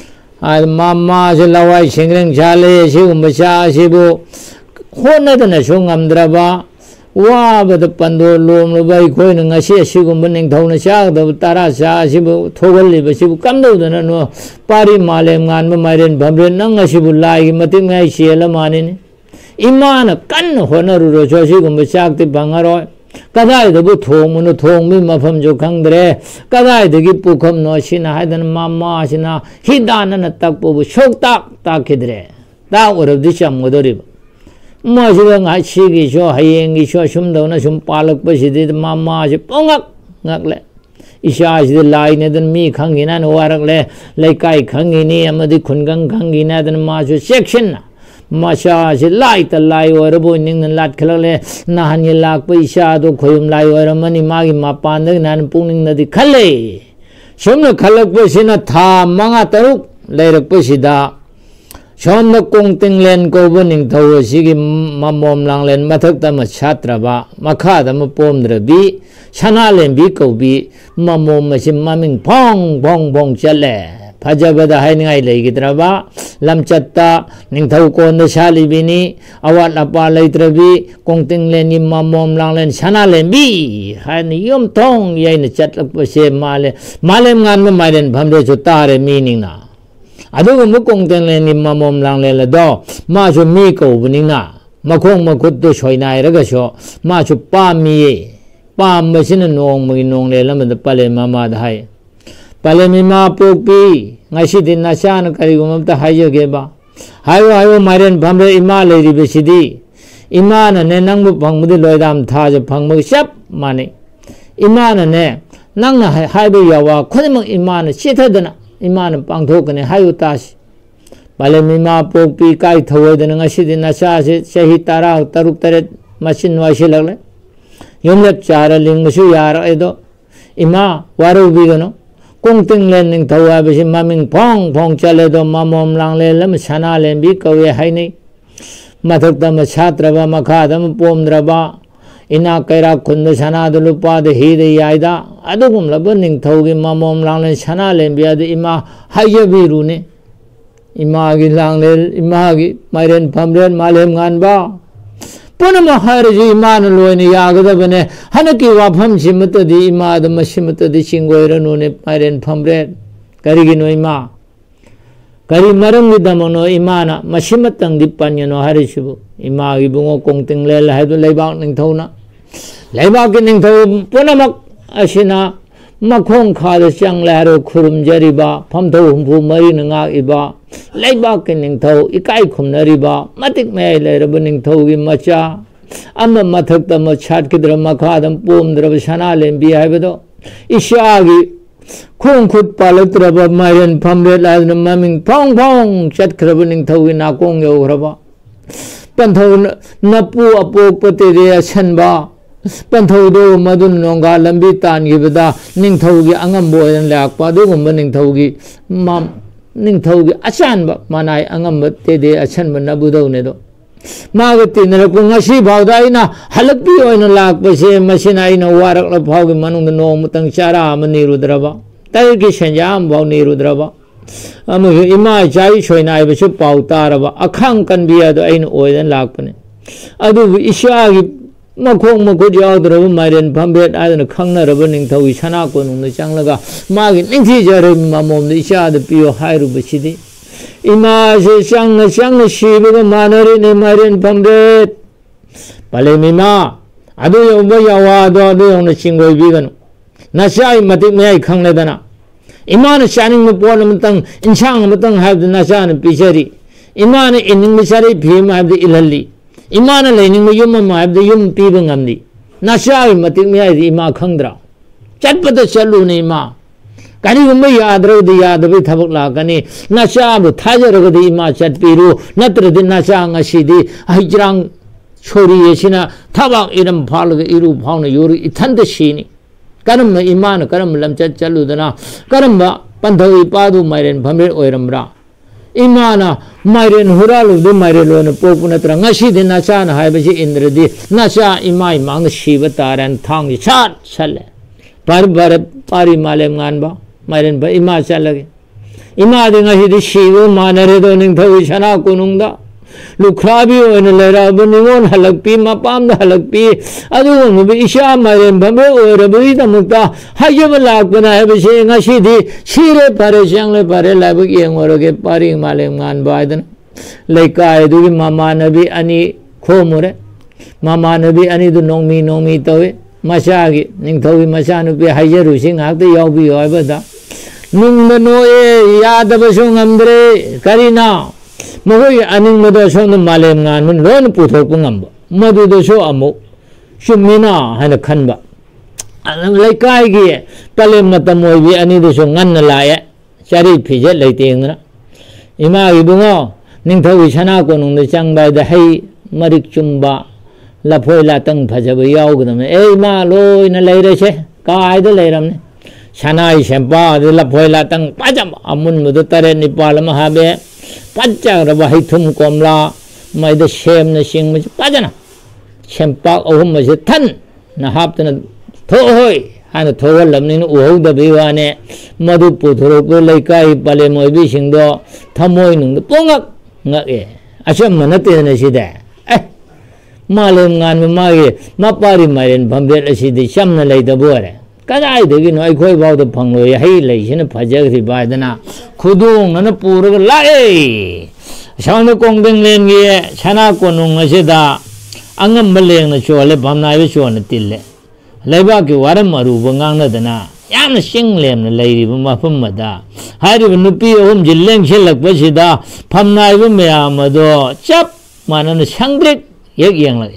mama se lawai singreng chale sigu masha sibu honadana sungamdraba wa bada pando lom lo bai khoi na ngasi sigu maning thona sha da tara sha sibu thogalli ba sibu kamdodana no pari malem ngan ma mairen bhamre nang ngasibu lai mating ngai siela manini 이마나 깐 호너루로 조시고 싹디 방아로 까다이도 통문의 통미 마품조 강들에 까다이도 기쁘컴 노시나 하여든 마마시나 히다나나 딱 보고 속딱 딱히들에 딱 어렵디 샴고더리 뭐시가 아시기쇼 하행기쇼 숨도나 좀 빨럭버시디 마마시 뻥악 ngakle 이샤시디 라이네든 미 강기난 호아락래 레이카이 강기니 아마디 군강 강기나든 마주 섹션나 마샤시 라이트 라이 어르보 닝는 랏 클레 나한이 락부 이샤도 고용 라이 어르머니 마기 마빠는 나는 뿡닝나디 칼레 숑나 칼럭부시나 타 망아 따룩 레럭부시다 숑나 꽁땡렌 고버닝 더워시기 맘몸랑렌 마턱다마 샤트라바 마카다마 뽐드라비 샤나렌 비코비 맘몸마시 마밍 퐁퐁퐁 찰레 ꯐꯖꯕꯗ ꯍꯥꯏꯅꯤꯡꯉꯥꯏ ꯂꯩꯒꯗ꯭ꯔꯕ ꯂꯝꯆꯠꯇ ꯅꯤꯡꯊꯧꯀꯣꯟꯗ ꯁꯥꯠꯂꯤꯕꯤꯅꯤ ꯑꯋꯥꯠ ꯑꯄꯥ ꯂꯩꯇ꯭ꯔꯕꯤ ꯀꯣꯡꯇꯤꯡꯂꯦꯟꯒꯤ ꯃꯃꯣꯝ ꯂꯥꯡꯂꯦꯟ ꯁꯅꯥꯂꯦꯝꯕꯤ ꯍꯥꯏꯅ ꯌꯨꯝꯊꯣꯡ ꯌꯩꯅ ꯆꯠꯂꯛꯄꯁꯦ ꯃꯥꯂꯦꯝ ꯉꯥꯟꯕ ꯃꯥꯏꯔꯦꯟ ꯐꯝꯔꯦꯁꯨ ꯇꯥꯔꯦ ꯃꯤꯅꯤꯅ ꯑꯗꯨꯒꯨꯝꯕ ꯀꯣꯡꯇꯤꯡꯂꯦꯟꯒꯤ ꯃꯃꯣꯝ ꯂꯥꯡꯂꯦꯟ ꯑꯗꯣ ꯃꯥꯁꯨ ꯃꯤ ꯀꯧꯕꯅꯤꯅ ꯃꯈꯣꯡ ꯃꯈꯨꯠꯇꯨ ꯁꯣꯏꯅꯥꯏꯔꯒꯁꯨ ꯃꯥꯁꯨ ꯄꯥꯝꯃꯤꯌꯦ ꯄꯥꯝꯕꯁꯤꯅ ꯅꯣꯡꯃꯒꯤ ꯅꯣꯡꯂꯦꯟ ꯑꯃꯗ ꯄꯂꯦꯝ ꯃꯃꯥꯗ ꯍꯥꯏ ꯄꯂꯦꯝ ꯏꯃꯥ ꯄꯣꯛꯄꯤ ꯉꯁꯤꯗꯤ ꯅꯆꯥꯅ ꯀꯔꯤꯒꯨꯝꯕ ꯑꯝꯇ ꯍꯥꯏꯖꯒꯦꯕ 하요 마련 밤에 이마를 입으시디 이마는 내 낭부 방무디 로이담 타저 방무기 샵 마니 이마는 내 낭나 하이브 야와 코네멍 이마는 시터드나 이마는 빵토그네 하요 다시 발레 미마 뽑기 까이 더워드는 것이디 나샤시 세히 따라 따룩 따렛 마신 와실래 용lep 자를 링무수 야라 에도 이마 와루비거노 꽁땡렌닝 더와비시 마밍 펑펑 잘래도 마몸랑레름 사나렘비 거에 하이니 마덕담 사트라바 마카담 뽐드라바 이나 까이라 군드 사나도 루파드 히데 야이다 아두금 라버닝 더우기 마몸랑레 사나렘비아드 이마 하이여비루네 이마기 랑레 이마기 마이렌 밤렌 말렘 간바 뻔하면 하르지 이마는 로이니 야그다버네 하나기 와팜 심으더디 이마도 마심으더디 싱고이러 노네 파이렌 팜레 가리기 노이마 가리 마름미다모노 이마나 마심으땅 뒷반여노 하르시부 이마기 붕어 꽁땡렐 해도 레이박 닝터우나 레이박기 닝터우 뻔하면 아시나 마콩 카드 샹레하로 쿠름저리바 밤도 흠부 머리는 악이바 레이박기 닝터우 이까이 쿰너리바 마틱 메일레르브 닝터우기 마차 아마 마턱다 뭐 찻기드라 마카담 뽐드라바 샤나렘비 하이버도 이샤기 콩굿 팔럭드라바 마이렌 팜레라드는 마밍 펑펑 찻크라바 닝터우기 나공여 그라바 빤터우 나뿌 아뽀뽀테데야 챈바 빤터우도 마둔 농가 람비 딴기보다 닝터우기 앙암보에는 락바도금바 닝터우기 닝터우기 아찬바 마나이 앙암바 테데 아찬바 나부도네도 마그티너고 ngasi 바우다이나 할럭비 오이나 락바세 마시나이나 와락라 바우기 마능도 노무땅 차라 아마니루드라바 따이기 senjam 바우 니루드라바 아무 이마 자이 쇼이나이버슈 바우따라바 아캉 간비야도 아이나 오이는 락바네 아두 이샤기 마콩 먹고 자들어 마이렌 밤벳 아드는 캉나러버 닝터위 사나고는 장라가 마기 닝티저르 마몸도 이샤드 비오 하이루버시디 이마시 샹나 시비가 마너리네 마이렌 밤벳 발레미마 아두 요버 야와도 아두 요는 싱고이 비가노 나샤이 마틱 메이 캉나다나 이마는 샤닝 보는 땅 인창 땅 하드 나샤는 비셔리 이마는 인닝 미샤리 비마 하드 일할리 이마는 레닝 유마 마입데 윰 삐벙암니 나샤이 마틱 미야이 이마 캉드라 잣버도 샬루네 이마 가리금마 야드로디 야드비 타복라가니 나샤부 타저러거디 이마 잣비루 나트르디 나샤 nga시디 아이지랑 초리예시나 타박 이름 팔르게 이루 파우네 요리 이탄데 시니 까름마 이마는 까름 람잣 짤루드나 까름마 반더이 빠두 마이렌 밤에 오이람라 이마나 마이렌 후라루도 마이렌로는 뽑으나더라 ngasi디 나샤나 하이버시 인드르디 나샤 이마이 망 시버타란 탕이 차 살래 바르바르 파리 말렘 간바 마이렌 바 이마 살라게 이마디 ngasi디 시고 마나레도 닝더위 샤나 꾸능다 루크라비 오는 레라브닝온 할락비 마밤다 할락비 아두고 이샤 마이렌 밤에 오르비다 묵다 하이버락거나 해버시 ngasi디 시레 파레 샹레 파레 라브 이앵오르게 파리 말렘 간바이든 레카이두기 마마나비 아니 코모레 마마나비 아니도 농미 떠웨 마샤기 닝더위 마샤누비 하이저루싱 학데 야우비 야이버다 닝노에 야다버숑 암드레 카리나 모고이 아닝모도 쇼는 말렘 간문 론 부토고 ngambo 마두도 쇼 아모 슈미나 하나 칸바 레카이기 팔렘 마타모이비 아니도 쇼 ngan나라에 자리 피제 레이팅나 이마 이붕어 닝더위 샤나고 농데 장바이다 하이 마릭 줌바 라포일라 땅 파자버 야오거든 에이마 로이나 레이레셰 까이도 레이람네 샤나이 셴바 라포일라 땅 빠잠 아문 모두 따레 니팔마 하베 빠짝라바 하이툼 꼼라 마이더 셴나 싱무지 빠잖아 셴박 어흠마시 탄나 합드는 더호이 하나 토월람니는 우호다 비와네 모두 부도록 레이카이 발레모이 비싱도 타모이는 뽕악 ngake asham manate na sida malum ngan magi mapari marin bambel asidi shamna lei da bore kadai de gi noi khoi baw da phanglo ya hei lei sin phajak ri ba dana khudung na pur ga lai shangna kongbeng len gi chana konung asida angam baleng na chole bamnai be chone tille leiba ki waram maru bangang na dana yamna singlem na leiri ba phum ma da hari nupi om jilleng chilak ba sida phamnai ba mya ma do chap manan sangdrik yek yang la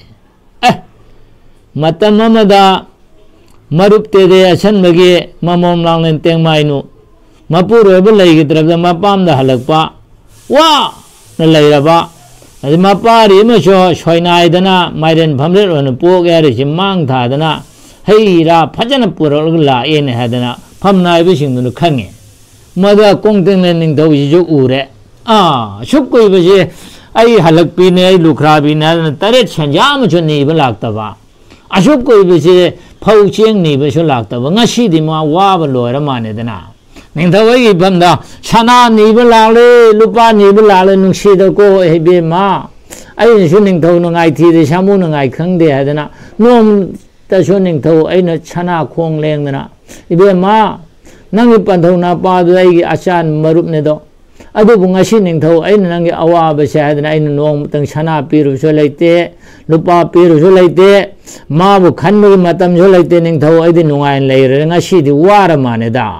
matam ma da marup te de asan magi mamom lang len teng mai nu mapuro ba lei gi trab da mapam da halak pa wa na leira ba adi mapari ma sho shoinai dana mairen phamre ron po ga ri mang tha dana heira phajana puro la ene hadana phamnai ba sing nu khangge mada kongteng len ning dau ji ju ure shuk koi ba je ai halak pi ne ai lukra bi na tare chanja ma chu ni ba lak ta ba ashuk koi ba je phau cheng ni ba chu lak ta ba ngashi di ma wa ba lo ra ma ne dana ning dau ai bam da chana ni ba la le lupa ni ba la le nung si da ko he be ma ai chu ning dau no ngai thi de shamu no ngai khang de hadana nom ta chu ning dau ai na chana khong leng dana ibe ma nangi panthona pa du ai gi asan marup ne do adu bunga si ning thau ai nangi awa ba sa hadana ai nong tang chana pi ru so leite lupa pi ru so leite ma bu khan mu matam so leite ning thau ai di nungai lei re nga si di wara ma ne da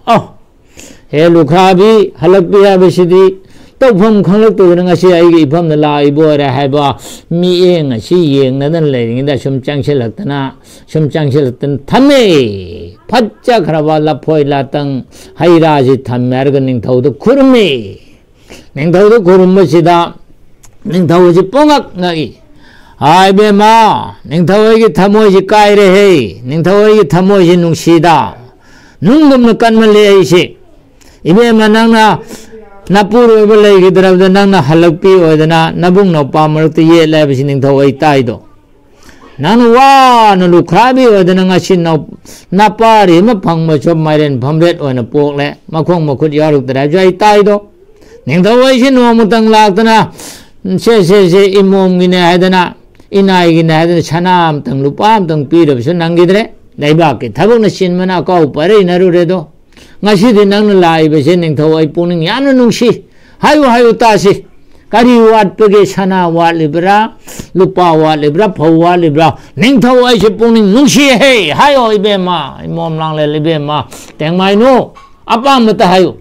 he lukha bi halak bi ya bi si di tau pham khanglak tu nga si ai gi pham na la i bo ra hai ba mi e nga si yeng na dan lei ngi da sum chang chelak tana sum chang chelak tan thame phatcha kharaba la phoi la tang haira ji thammar ga ning thau du khurme ning thau du khurum ma sida ning thau ji pongak ngai ai be ma ning thau gi thamoi ji kai re he ning thau gi thamoi ji nung sida nung dum na kan ma le ai si ibe ma nang na napuru ba lei gi drab da nang na halak pi oi da na nabung no pa mar ti ye la bi si ning thau ai tai do nanu wa na lu khabi wa da nga sin na pari ma phang ma chop mai ren phamret wa na pok le ma khong ma khut yaruk da jai tai do ning da wai sin no mu tang lak da na se imom gi ne ha da na inai gi ne ha da chanam tang lu pam tang pi da so nang gi dre dai ba ke thabuk na sin ma na ko pare na ru re do nga si di nang na lai ba se ning thau ai puning yan nu si hayu ta si kari wat pege chana wat libra lupa wat libra phau wat libra ning thau ai se puning nung si he hayo ibe ma mom lang le libe ma teng mai no apa ma ta hayo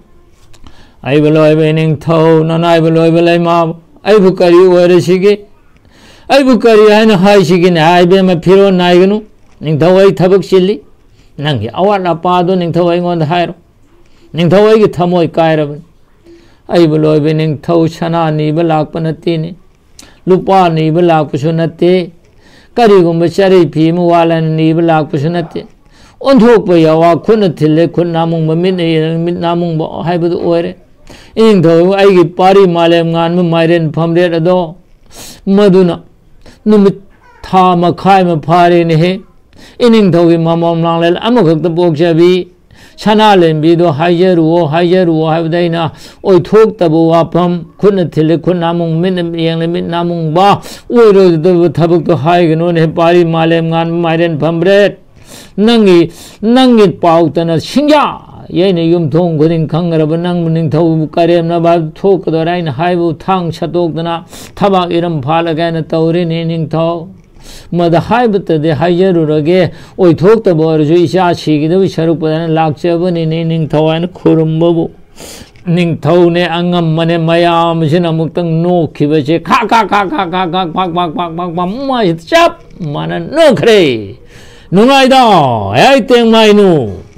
ai beloi be ning thau na nai beloi be lai ma ai bu kari wa re si ge ai bu kari hai na hai si ge na ai be ma phiro nai gnu ning thau ai thabak silli nang gi awat la pa do ning thau ai ngon hai ro ning thau ai gi thamoi kai ra ai beloi be ning thau chana ni ba lak pa na ti ni lupa ni ba lak pa su na ti kari gum ba chari phi mu wala ni ba lak pa su na ti on thok pa ya wa khun thile khun namung ba mit namung ba hai ba do ore ing thau ai gi pari malem ngan mu mai ren pham re do maduna numit tha ma khai ma phare ni he ining thau gi mamom lang le amok ta bok cha bi chana len bi do hayeru hai dai na oi thok ta bo wa pham khun thile khun namung min yang le min namung ba oi ro do thabuk to hai gno ne pari malem ngan mairen phambret nangi pau ta na singya ye ne yum thong godin khangra ba nang ning thau karem na ba thok do rai na hai bu thang chatok na thaba iram phala ga na tawre ne ning thau mad hai but de hayeru roge oi thok ta bor ju isha chi gi do sharuk pa na lak che ba ni ning thau an khurum bu ning thau ne angam mane mayam sin amuk tang no khi ba che kha pak ma chap mana no khre nungai da ai teng mai nu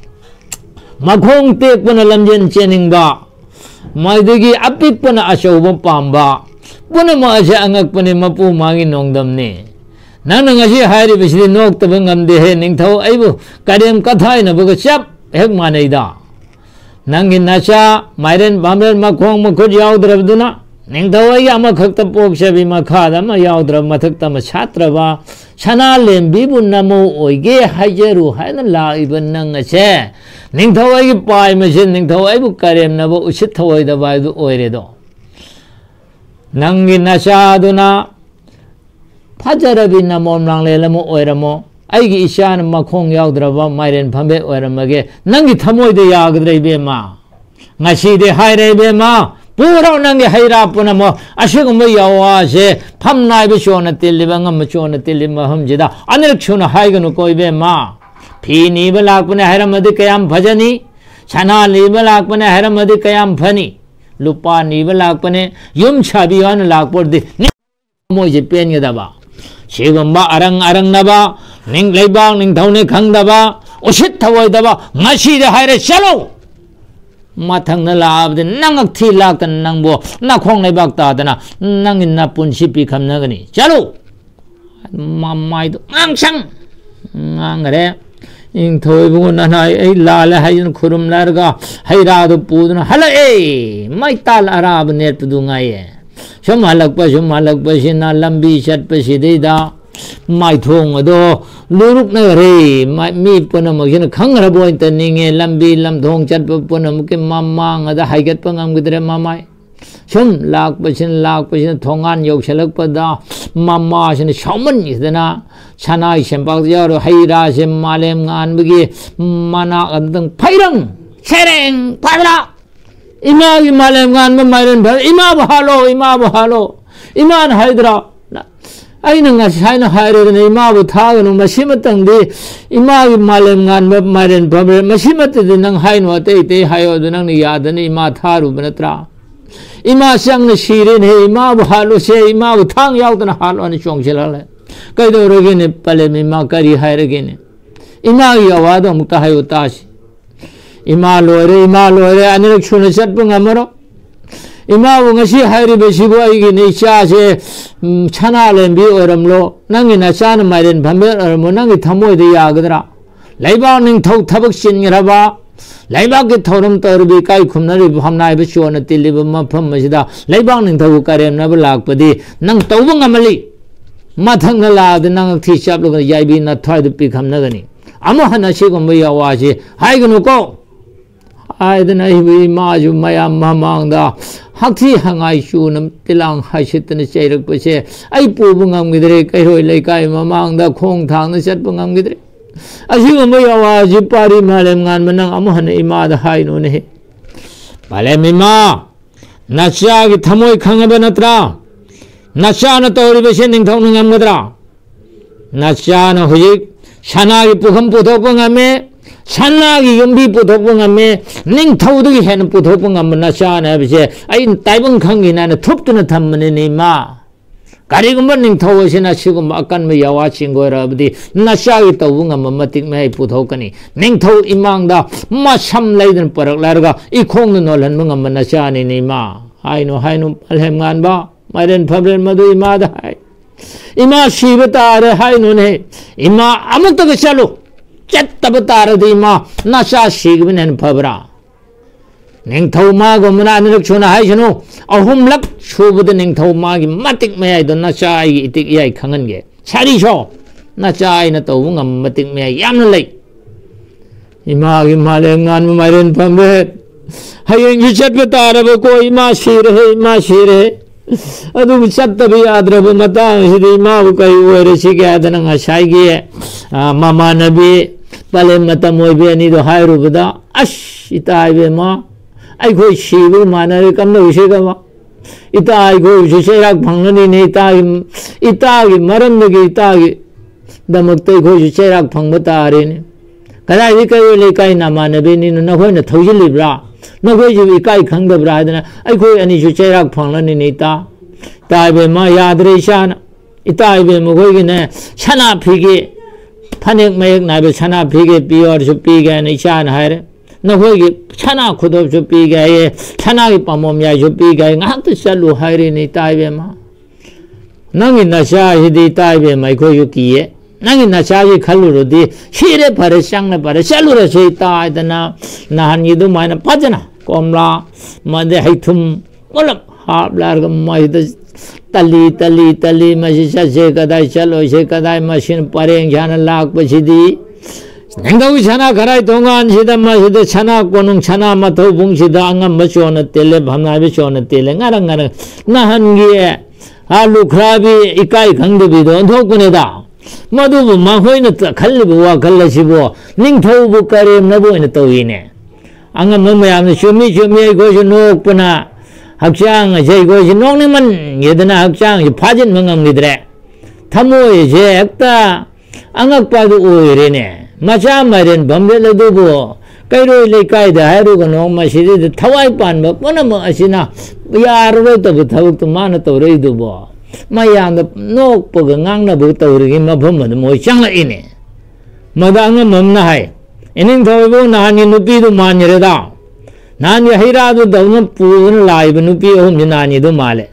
makhong tek pana lamjen chening ba mai de gi apik pana asau ba pam ba puna ma ja angak pane mapu mangi nongdam ne nang nga si hairi be si nok ta ngam de he ning thau ai bu kadem kathai na bu chap hek ma nei da nang in na cha mairen bamren ma khong ma khut yaw drab du na ꯅꯤꯡꯊꯧ ꯑꯃꯈꯛꯇ ꯄꯣꯛꯆꯕꯤ ꯃꯈꯥꯗ ꯑꯃ ꯌꯥꯎꯗ꯭ꯔꯕ ꯃꯊꯛꯇ ꯑꯃ ꯁꯥꯠꯇ꯭ꯔꯕ ꯁꯅꯥ ꯂꯦꯝꯕꯤꯕꯨ ꯅꯃꯣ ꯑꯣꯏꯒꯦ ꯍꯥꯏꯖꯔꯨ ꯍꯥꯏꯅ ꯂꯥꯛꯏꯕ ꯅꯪ ꯑꯁꯦ ꯅꯤꯡꯊꯧ ꯄꯥꯏꯃꯁꯦ ꯅꯤꯡꯊꯧ ꯀꯔꯦꯝꯅꯕ ꯎꯁꯤꯠ ꯊꯑꯣꯏꯗꯕ ꯍꯥꯏꯗꯨ ꯑꯣꯏꯔꯦꯗꯣ ꯅꯪꯒꯤ ꯅꯆꯥꯗꯨꯅ ꯐꯖꯔꯕꯤ ꯅꯃꯣꯝ ꯂꯥꯡꯂꯦꯟ ꯑꯃ ꯑꯣꯏꯔꯝꯃꯣ ꯑꯩꯒꯤ ꯏꯆꯥꯅ ꯃꯈꯣꯡ ꯌꯥꯎꯗ꯭ꯔꯕ ꯃꯥꯏꯔꯦꯟ ꯐꯝꯕꯦ ꯑꯣꯏꯔꯝꯃꯒꯦ ꯅꯪꯒꯤ ꯊꯃꯣꯏꯗ ꯌꯥꯒꯗ꯭ꯔꯥ ꯏꯕꯦꯝꯃ ngasi de haire be ma pura nange haira puna mo ashigumba yawase phamnai be chona tiliba ngam chona tilima hamjida anil chuna haiganu koi be ma phini balak pune haramadi kayam bhajani chana li balak pune haramadi kayam phani lupa ni balak pune yum chabi an lakpor de mo je pen yada ba shigumba arang arang naba ning leibang ning thaune khangdaba usit thawai daba ngasi de haire chalo mathang na lab de nangak thi lak tan nangbo na khong nei bak ta dana nangin na punsi pi kham na gani chalo mamai do ang sang ngare ing thoi bu na nai ei la la hayin khurum larga haira do pu na hala ei mai tal arab net du ngai shom halak pa sina lambi chat pa si de da mai thong ado luruk na re mi puna mo yin khang ra boin ta ninge lambi lam thong chat pa puna mo ke mamang ada haigat pa ngam gidre mamai shom lak pa sin thongan yok selak pa da mama sin shaman isdana chana sempak ya ro haira sem malem ngan bagi mana andang phairang sereng padra ima gi malem ngan ma mairen ba ima bahalo iman haidra aina nga saina haire ne ima bu thaganu masimatang di ima gi malem ngan ma mairen ba masimat de nang haino te hayo de nang ni yadani ima tharu banatra ima sang ne shire ne ima bu halo se ima bu thang yaw tan halo ni chong chelale kai do roge ne pale mi ma kari haire ge ne ima gi awad mukta hayo tas ima loire anirak chuna chat bu ngamaro ima bu ngasi haire be sibo ai gi ne cha se chana lembi oramlo nangi na chana mairen bhambe oramo nangi thamoi de yagadra laiba ning thau thabak sin ngraba laiba ke thorum torbi kai khumnari bhamnai be chona tiliba mafam masida laiba ning thau karem na lakpadi nang tawba ngamali mathang na la de nang thi chap lo yaibi na thai de pi khamna gani amo hana se gomba yawa se hai gnu ko ai de nai bi ma ju mayam mamang da hakthi hangai chu nam tilang haisit ne cheirak pase ai pu bungam gidre kai roi lai kai mamang da khong thang na chat bungam gidre asigo mai awa ji pari malem ngan manang amohan ima da hai no ne palem ima nacha gi thamoi khangaba natra nacha na tori be se ning thong ngam gadra nacha na hoyi sana gi pukham puthok ngame sana gi yumbi puthok ngame ning thau du hen puthok ngam nacha na be se ai taibang khangi na thup tu na thammane ne ma karigumba ning thau sina sigum akan me yawa chingora bdi nacha gi tawu ngam matik me puthok kani ning thau imang da ma sam leidan parak larga I khong no lan ngam nacha ni ne ma haino alhem ngan ba mairen phabren madu ima da hai ima shibata re haino ne ima amata ga chalo chattabata re ima nacha shigben phabra ning thau ma go mana anirak chuna hai chano ahum lak chubud ning thau ma gi matik me ai do nacha ai itik yai khangan ge chari sho nacha ai na to ngam matik me yam na lei ima gi male ngan mairen phambe hayeng gi chatbata re ko ima shire adu chattabi adrab mata hidi ma bu kai ore siga dana ngasai gi mama nabi pale mata moibe ni do hairu bada ash itai be ma ai khoi shibu manare kam no ise ga ma itai go jise rak bhangnani ne itai maram ne gi itai damak tai go jise rak bhangbata are ne kada hi kai le kai na manabe ni na khoi na thoujil libra na khoi ji kai khangdabra dana ai khoi ani jise rak bhanglani ne ta tai be ma yadre shan itai be mo khoi gi ne chana phige phanek mayek na be chana phige pior ju pi ga ne shan haire na khoi gi chana khudob ju pi ga ye chana gi pamom ya ju pi ga ngak ta chalu haire ne tai be ma nangi na sha hidi tai be mai khoi yu ki ye nangi na sha gi khalu ro di shire phare sang na phare chalu ra sei tai dana na han yi du mai na pajana komla ma de hai thum molam ꯍꯥꯞꯂꯒ ꯃꯩꯗ ꯇꯜꯂꯤ ꯃꯁꯤ ꯆꯠꯁꯦ ꯀꯗꯥꯏ ꯆꯠꯂꯣꯏꯁꯦ ꯀꯗꯥꯏ ꯃꯁꯤꯅ ꯄꯔꯦꯡ ꯁꯥꯅ ꯂꯥꯛꯄꯁꯤꯗꯤ ꯅꯤꯡꯊꯧ ꯁꯅꯥ ꯈꯔꯥꯏ ꯊꯣꯡꯒꯥꯟꯁꯤꯗ ꯃꯁꯤꯗ ꯁꯅꯥ ꯀꯣꯅꯨꯡ ꯁꯅꯥ ꯃꯊꯧꯕꯨꯡꯁꯤꯗ ꯑꯉꯝꯕ ꯆꯣꯟꯅ ꯇꯦꯜꯂꯦ ꯚꯝꯅꯥꯏꯕ ꯆꯣꯟꯅ ꯇꯦꯜꯂꯦ ꯉꯔꯪ ꯅꯍꯥꯟꯒꯤ ꯂꯨꯈ꯭ꯔꯥꯕꯤ ꯏꯀꯥꯏ ꯈꯪꯗꯕꯤꯗꯣ ꯑꯣꯟꯊꯣꯛꯄꯅꯤꯗ ꯃꯗꯨꯕꯨ ꯃꯈꯣꯏꯅ ꯈꯜꯂꯤꯕ ꯋꯥꯈꯜ ꯑꯁꯤꯕꯨ ꯅꯤꯡꯊꯧꯕꯨ ꯀꯔꯦꯝꯅꯕ ꯑꯣꯏꯅ ꯇꯧꯏꯅꯦ ꯑꯉꯝꯕ ꯃꯌꯥꯝꯅ ꯆꯨꯝꯃꯤ ꯑꯩꯈꯣꯏꯁꯨ ꯅꯣꯛꯄꯅ ꯍꯛꯆꯥꯡ ꯑꯁꯤ ꯑꯩꯈꯣꯏꯁꯤ ꯅꯣꯛꯅꯤꯡꯃꯟꯒꯤꯗꯅ ꯍꯛꯆꯥꯡꯁꯤ ꯐꯥꯖꯤꯟꯕ ꯉꯝꯈꯤꯗ꯭ꯔꯦ ꯊꯃꯣꯏꯁꯦ ꯍꯦꯛꯇ ꯑꯉꯛꯄꯗꯨ ꯑꯣꯏꯔꯦꯅꯦ ꯃꯆꯥ ꯃꯥꯏꯔꯦꯟ ꯚꯝꯕꯦꯠ ꯑꯗꯨꯕꯨ ꯀꯩꯔꯣꯏ ꯂꯩꯀꯥꯏꯗ ꯍꯥꯏꯔꯨꯒꯅꯣ ꯃꯁꯤꯗ ꯊꯋꯥꯏ ꯄꯥꯟꯕ ꯄꯨꯝꯅꯃꯛ ꯑꯁꯤꯅ ꯌꯥꯔꯔꯣꯏꯗꯕ ꯊꯕꯛꯇꯨ ꯃꯥꯅ ꯇꯧꯔꯛꯏꯗꯨꯕꯨ ꯃꯌꯥꯝꯗ ꯅꯣꯛꯄꯒ ꯉꯥꯡꯅꯕꯒ ꯇꯧꯔꯤꯉꯩ ꯃꯐꯝ ꯑꯗꯨ ꯃꯣꯏ ꯆꯪꯂꯛꯏꯅꯦ ꯃꯗ ꯑꯉꯝꯕ ꯑꯃꯅ ꯍꯥꯏ ꯏꯅꯤꯡꯊꯧꯕꯨ ꯅꯍꯥꯟꯒꯤ ꯅꯨꯄꯤꯗꯨ ꯃꯥꯟꯈꯔꯦꯗ ꯅꯍꯥꯟꯒꯤ ꯍꯩꯔꯥꯗꯨꯗꯧꯅ ꯄꯨꯗꯨꯅ ꯂꯥꯛꯏꯕ ꯅꯨꯄꯤ ꯑꯍꯨꯝꯁꯤ ꯅꯍꯥꯟꯒꯤꯗꯨ ꯃꯥꯜꯂꯦ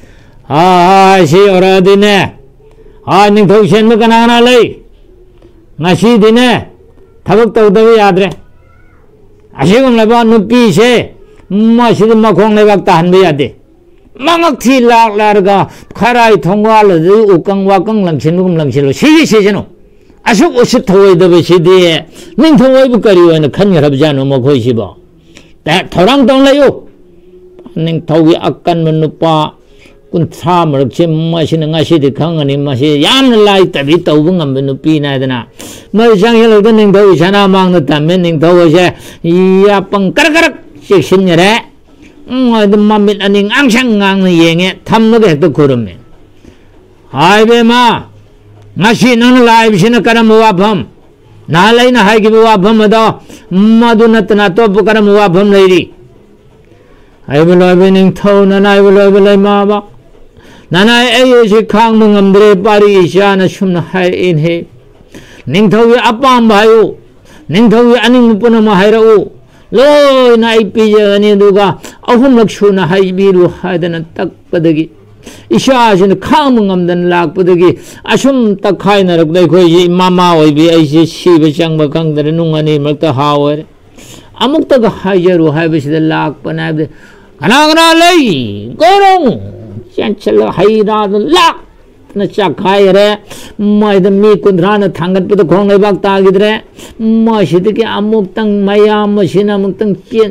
ꯁꯤ ꯑꯣꯏꯔꯛꯑꯗꯤꯅꯦ ꯅꯤꯡꯊꯧ ꯁꯦꯟꯕ ꯀꯅꯥ ꯂꯩ ꯉꯁꯤꯗꯤꯅꯦ ꯊꯕꯛ ꯇꯧꯗꯕ ꯌꯥꯗ꯭ꯔꯦ ꯑꯁꯤꯒꯨꯝꯂꯕ ꯅꯨꯄꯤꯁꯦ ꯃꯁꯤꯗ ꯃꯈꯣꯡ ꯂꯩꯕꯥꯛ ꯇꯥꯍꯟꯕ ꯌꯥꯗꯦ ꯃꯉꯛꯊꯤ ꯂꯥꯛꯂꯒ ꯈꯔꯥꯏ ꯊꯣꯡꯒꯥꯜꯗ ꯎꯀꯪ ꯋꯥꯀꯪ ꯂꯪꯁꯤꯟꯕꯒꯨꯝ ꯂꯪꯁꯤꯜꯂꯨ ꯁꯤꯁꯤꯅꯨ ꯑꯁꯨꯛ ꯎꯁꯤꯠ ꯊꯧꯑꯣꯏꯗꯕꯁꯤꯗꯤ ꯅꯤꯡꯊꯧ ꯑꯣꯏꯕꯨ ꯀꯔꯤ ꯑꯣꯏꯅ ꯈꯟꯈ꯭ꯔꯕꯖꯥꯠꯅꯣ ꯃꯈꯣꯏꯁꯤꯕꯣ ꯊꯧꯔꯥꯡ ꯇꯧꯅ ꯂꯩꯌꯨ ꯅꯤꯡꯊꯧꯒꯤ ꯑꯀꯟꯕ ꯅꯨꯄꯥ 30 ꯃꯔꯛꯁꯦ ꯃꯁꯤꯅ ꯉꯁꯤꯗꯤ ꯈꯪꯉꯅꯤ ꯃꯁꯤ ꯌꯥꯝꯅ ꯂꯥꯏꯇꯕꯤ ꯇꯧꯕ ꯉꯝꯕ ꯅꯨꯄꯤꯅ ꯍꯥꯏꯗꯅ ꯃꯗꯨ ꯆꯪꯁꯤꯜꯂꯒ ꯅꯤꯡꯊꯧ ꯁꯅꯥ ꯃꯥꯡꯗ ꯊꯝꯃꯦ ꯅꯤꯡꯊꯧ ꯑꯁꯦ ꯌꯥꯄꯪ ꯀꯔꯛ ꯆꯦꯛꯁꯤꯟꯈꯔꯦ ꯃꯃꯤꯠ ꯑꯅꯤ ꯉꯥꯡꯁꯪ ꯉꯥꯡꯅ ꯌꯦꯡꯉꯦ ꯊꯝꯃꯒ ꯍꯦꯛꯇ ꯈꯨꯔꯨꯝꯃꯦ ꯏꯕꯦꯝꯃ ꯉꯁꯤ ꯅꯪꯅ ꯂꯥꯛꯏꯕꯁꯤꯅ ꯀꯔꯝꯕ ꯋꯥꯐꯝ ꯅꯍꯥꯟ ꯑꯩꯅ ꯍꯥꯏꯈꯤꯕ ꯋꯥꯐꯝ ꯑꯗꯣ ꯃꯗꯨ ꯅꯠꯇꯅ ꯑꯇꯣꯞꯄ ꯀꯔꯝꯕ ꯋꯥꯐꯝ ꯂꯩꯔꯤ ꯍꯥꯏꯕ ꯂꯣꯏꯕ ꯅꯤꯡꯊꯧ ꯅꯅꯥꯏꯕ ꯂꯣꯏꯕ ꯂꯩꯃꯥꯕ ꯅꯅꯥꯏ ꯑꯩ ꯑꯁꯤ ꯈꯥꯡꯕ ꯉꯝꯗ꯭ꯔꯦ ꯄꯥꯔꯤ ꯏꯆꯥꯅ ꯁꯨꯝꯅ ꯍꯥꯏꯔꯛꯏꯅꯦ ꯅꯤꯡꯊꯧꯒꯤ ꯑꯄꯥꯝꯕ ꯍꯥꯏꯌꯨ ꯅꯤꯡꯊꯧꯒꯤ ꯑꯅꯤꯡꯕ ꯄꯨꯝꯅꯃꯛ ꯍꯥꯏꯔꯛꯎ ꯂꯣꯏꯅ ꯑꯩ ꯄꯤꯖꯒꯅꯤ ꯑꯗꯨꯒ 3ꯂꯛ ꯁꯨꯅ ꯍꯥꯏꯕꯤꯔꯨ ꯍꯥꯏꯗꯅ ꯇꯛꯄꯗꯒꯤ ꯏꯁꯥꯁꯤꯅ ꯈꯥꯡꯕ ꯉꯝꯗꯅ ꯂꯥꯛꯄꯗꯒꯤ ꯑꯁꯨꯝ ꯇꯛꯈꯥꯏꯅꯔꯛꯄꯗ ꯑꯩꯈꯣꯏꯁꯤ ꯃꯃꯥ ꯑꯣꯏꯕꯤ ꯑꯩꯁꯤ ꯁꯤꯕ ꯆꯪꯕ ꯈꯪꯗ꯭ꯔꯦ ꯅꯨꯡ ꯑꯅꯤ ꯃꯔꯛꯇ ꯍꯥꯎꯔꯦ ꯑꯃꯨꯛꯇꯒ ꯍꯥꯏꯖꯔꯨ ꯍꯥꯏꯕꯁꯤꯗ ꯂꯥꯛꯄꯅ ꯍꯥꯏꯕꯗꯤ ꯀꯅꯥ ꯂꯩ ꯀꯣꯔꯣꯡ ꯆꯦꯟꯁꯤꯜꯂꯒ ꯍꯩꯔꯥꯗ ꯂꯥꯛꯇꯅ ꯆꯥꯛꯈꯥꯏꯔꯦ ꯃꯣꯏꯗ ꯃꯤ 30ꯅ ꯊꯥꯡꯒꯠꯄꯗ ꯈꯣꯡ ꯂꯩꯕꯥꯛ ꯇꯥꯈꯤꯗ꯭ꯔꯦ ꯃꯁꯤꯗꯒꯤ ꯑꯃꯨꯛꯇꯪ ꯃꯌꯥꯝ ꯑꯁꯤꯅ ꯑꯃꯨꯛꯇꯪ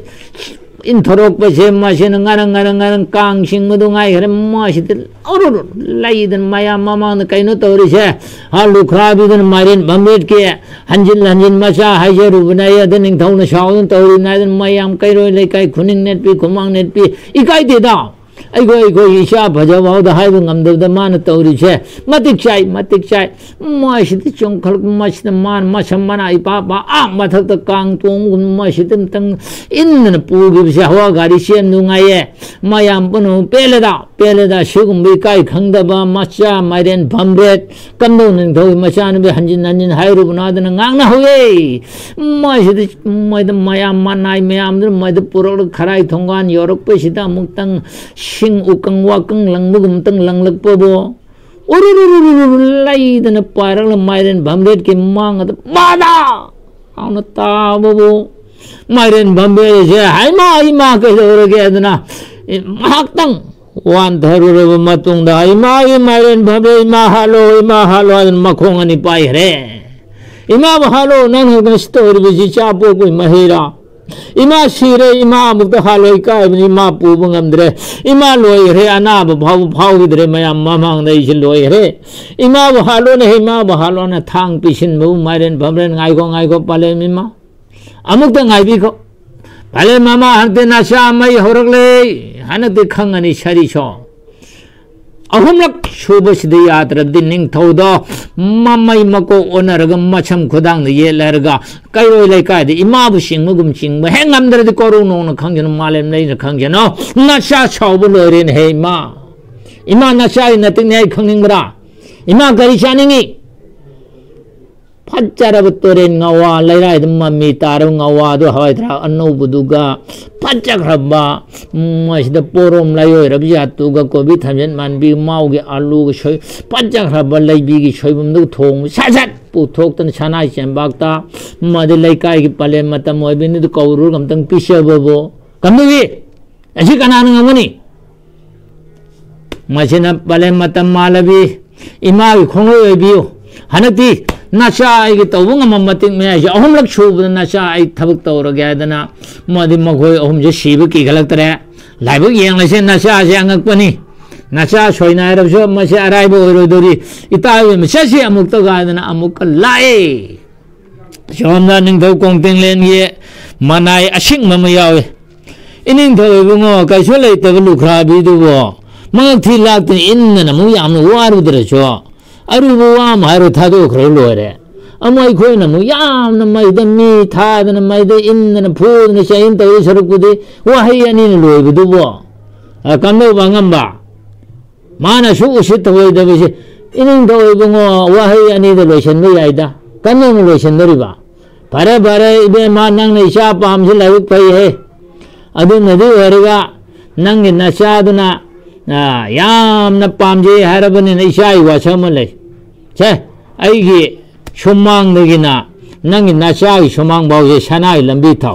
인터럭버제 마시는 가랑 깡싱 모두 가이그래 마시들 어르르 라이든 마야 마마는 까이노 떠오르세 할루 크라비든 마린 밤베트게 한진 마샤 하이제루 부나야 되는 타우는 샤우는 떠오르나든 마야ම් 까이로 레까이 군인 넷비 구망 넷비 이까이데다 아이고 이샤 버저와도 하이분 감도다 마는 떠오르세 마틱차이 마시드 쫑컬 마시드 만 마샴마나 이바바 아 마탁다 깡똥 마시든 땅 있는 뿌기비샤 하와 가리 시엠 누가예 마얌 번호 뺄레다 시금 미까이 강다바 마샤 마이렌 밤벳 감도는 더 마샤는 한진 하이루 부나드는 강나 후에 마시드 마이드 마얌 마나이 마얌들 마이드 뿌럭 카라이 통관 여러 것이다 묵땅 싱 우깡 와깡 랑무금 땅 랑럭버보 오르르르르 라이드는 빠랑을 마이렌 밤벳 게 망하다 마다 아우나 따보보 마이렌 밤벳이 하이마 그래서 그러게 하더나 막땅 완다루르 마뚱다 이마 마이렌 밤벳 이마 할로 하는 마콩하니 빠이래 이마 할로 나는 그 스토리지 짜보고 이마 해라 이마 시래 이마 묵다 할로이까 이마 부붕암드레 이마 로이래 아나부 바우기드레 마야 마망다 이실 로이래 이마 할로네 이마 할로나 탕 비신 무 마이렌 밤렌 아이고 빨래 미마 아무튼 아이비고 빨래 마마 한테 나샤 마이 호럭레 하나도 강하니 샤리쇼 아홈락 슈버시드 야드랍디 닝토도 마마이 먹고 오너르가 마참 고당의 예라르가 까이로이 레까이디 이마부 싱무금 징무 행암들에도 꼬르노는 강견은 말렘 레이는 강견어 나샤 차오불러린 헤이마 이마 나샤이 나띵네 강닝브라 이마 가리샤닝이 파짜라부터렌 나와 레이라이드 맘미 따름 나와도 하와이드라 안노부두가 파짜그라바 마시다 포롬 라요 라비아투가 고비 탐전 만비 마우게 알루가 쇼이 파짜그라바 레이비기 쇼이범도 통 사삿 부톡던 차나이 셴박다 마데 레이카이기 빨레 마타 모이비니도 거우를 감당 피셔버보 감독이 아직 가능한 거니 Masina Palem Matam Malabi, Imagi Kono Biu, Hanati, Nasha, I get a woman mating me, home like shoe with Nasha, I tabak or gadana, Modi Mogo, home just Shibuki Galactra, Libu Yang, Nasha, Yang Pony, Nasha, Shoina, Masha, Raibo, Rodori, Italy, Mashashi, Amukta Gadana, Amuka Lai. Shonda Ningo Kongting Len ye, Manai, a shink Mamayawe. In into Bungo, Kashule, the Lukrabi do war. Mangti Latin in and a Muyam war with the shore. Arubuam, Harutado Crolore. A my coin, a Muyam, a maiden me, tired and a maiden in and a pool and a shame to Sarukudi, Wahi and in Louis with the war. A Kando Bangamba. Mana shoot shit away the vision. In into Bungo, Wahi and either Russian Mayada. Coming Russian River. Pare ibe ma nang ne sha pam si lai pai he adu nadi origa nang na sha duna yam na pam je harabani ne sha I wa chamale che ai gi shumang ne gina nang na sha gi shumang baw je shanai lambi thaw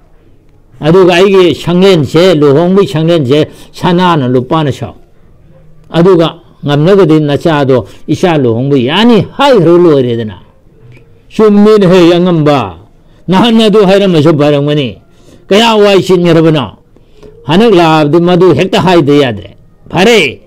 adu ga ai gi changlen je lu hong bi changlen je chana na lu pa na sha adu ga ngam na ga din na sha do isha lu hong bi yani hai ro lo re dana Shummin hey Angamba, Nahana Hiram Baramani, Kaya Wai Shin Yarabana, Hanagla, the Madu Hector High the Yadre, Pare,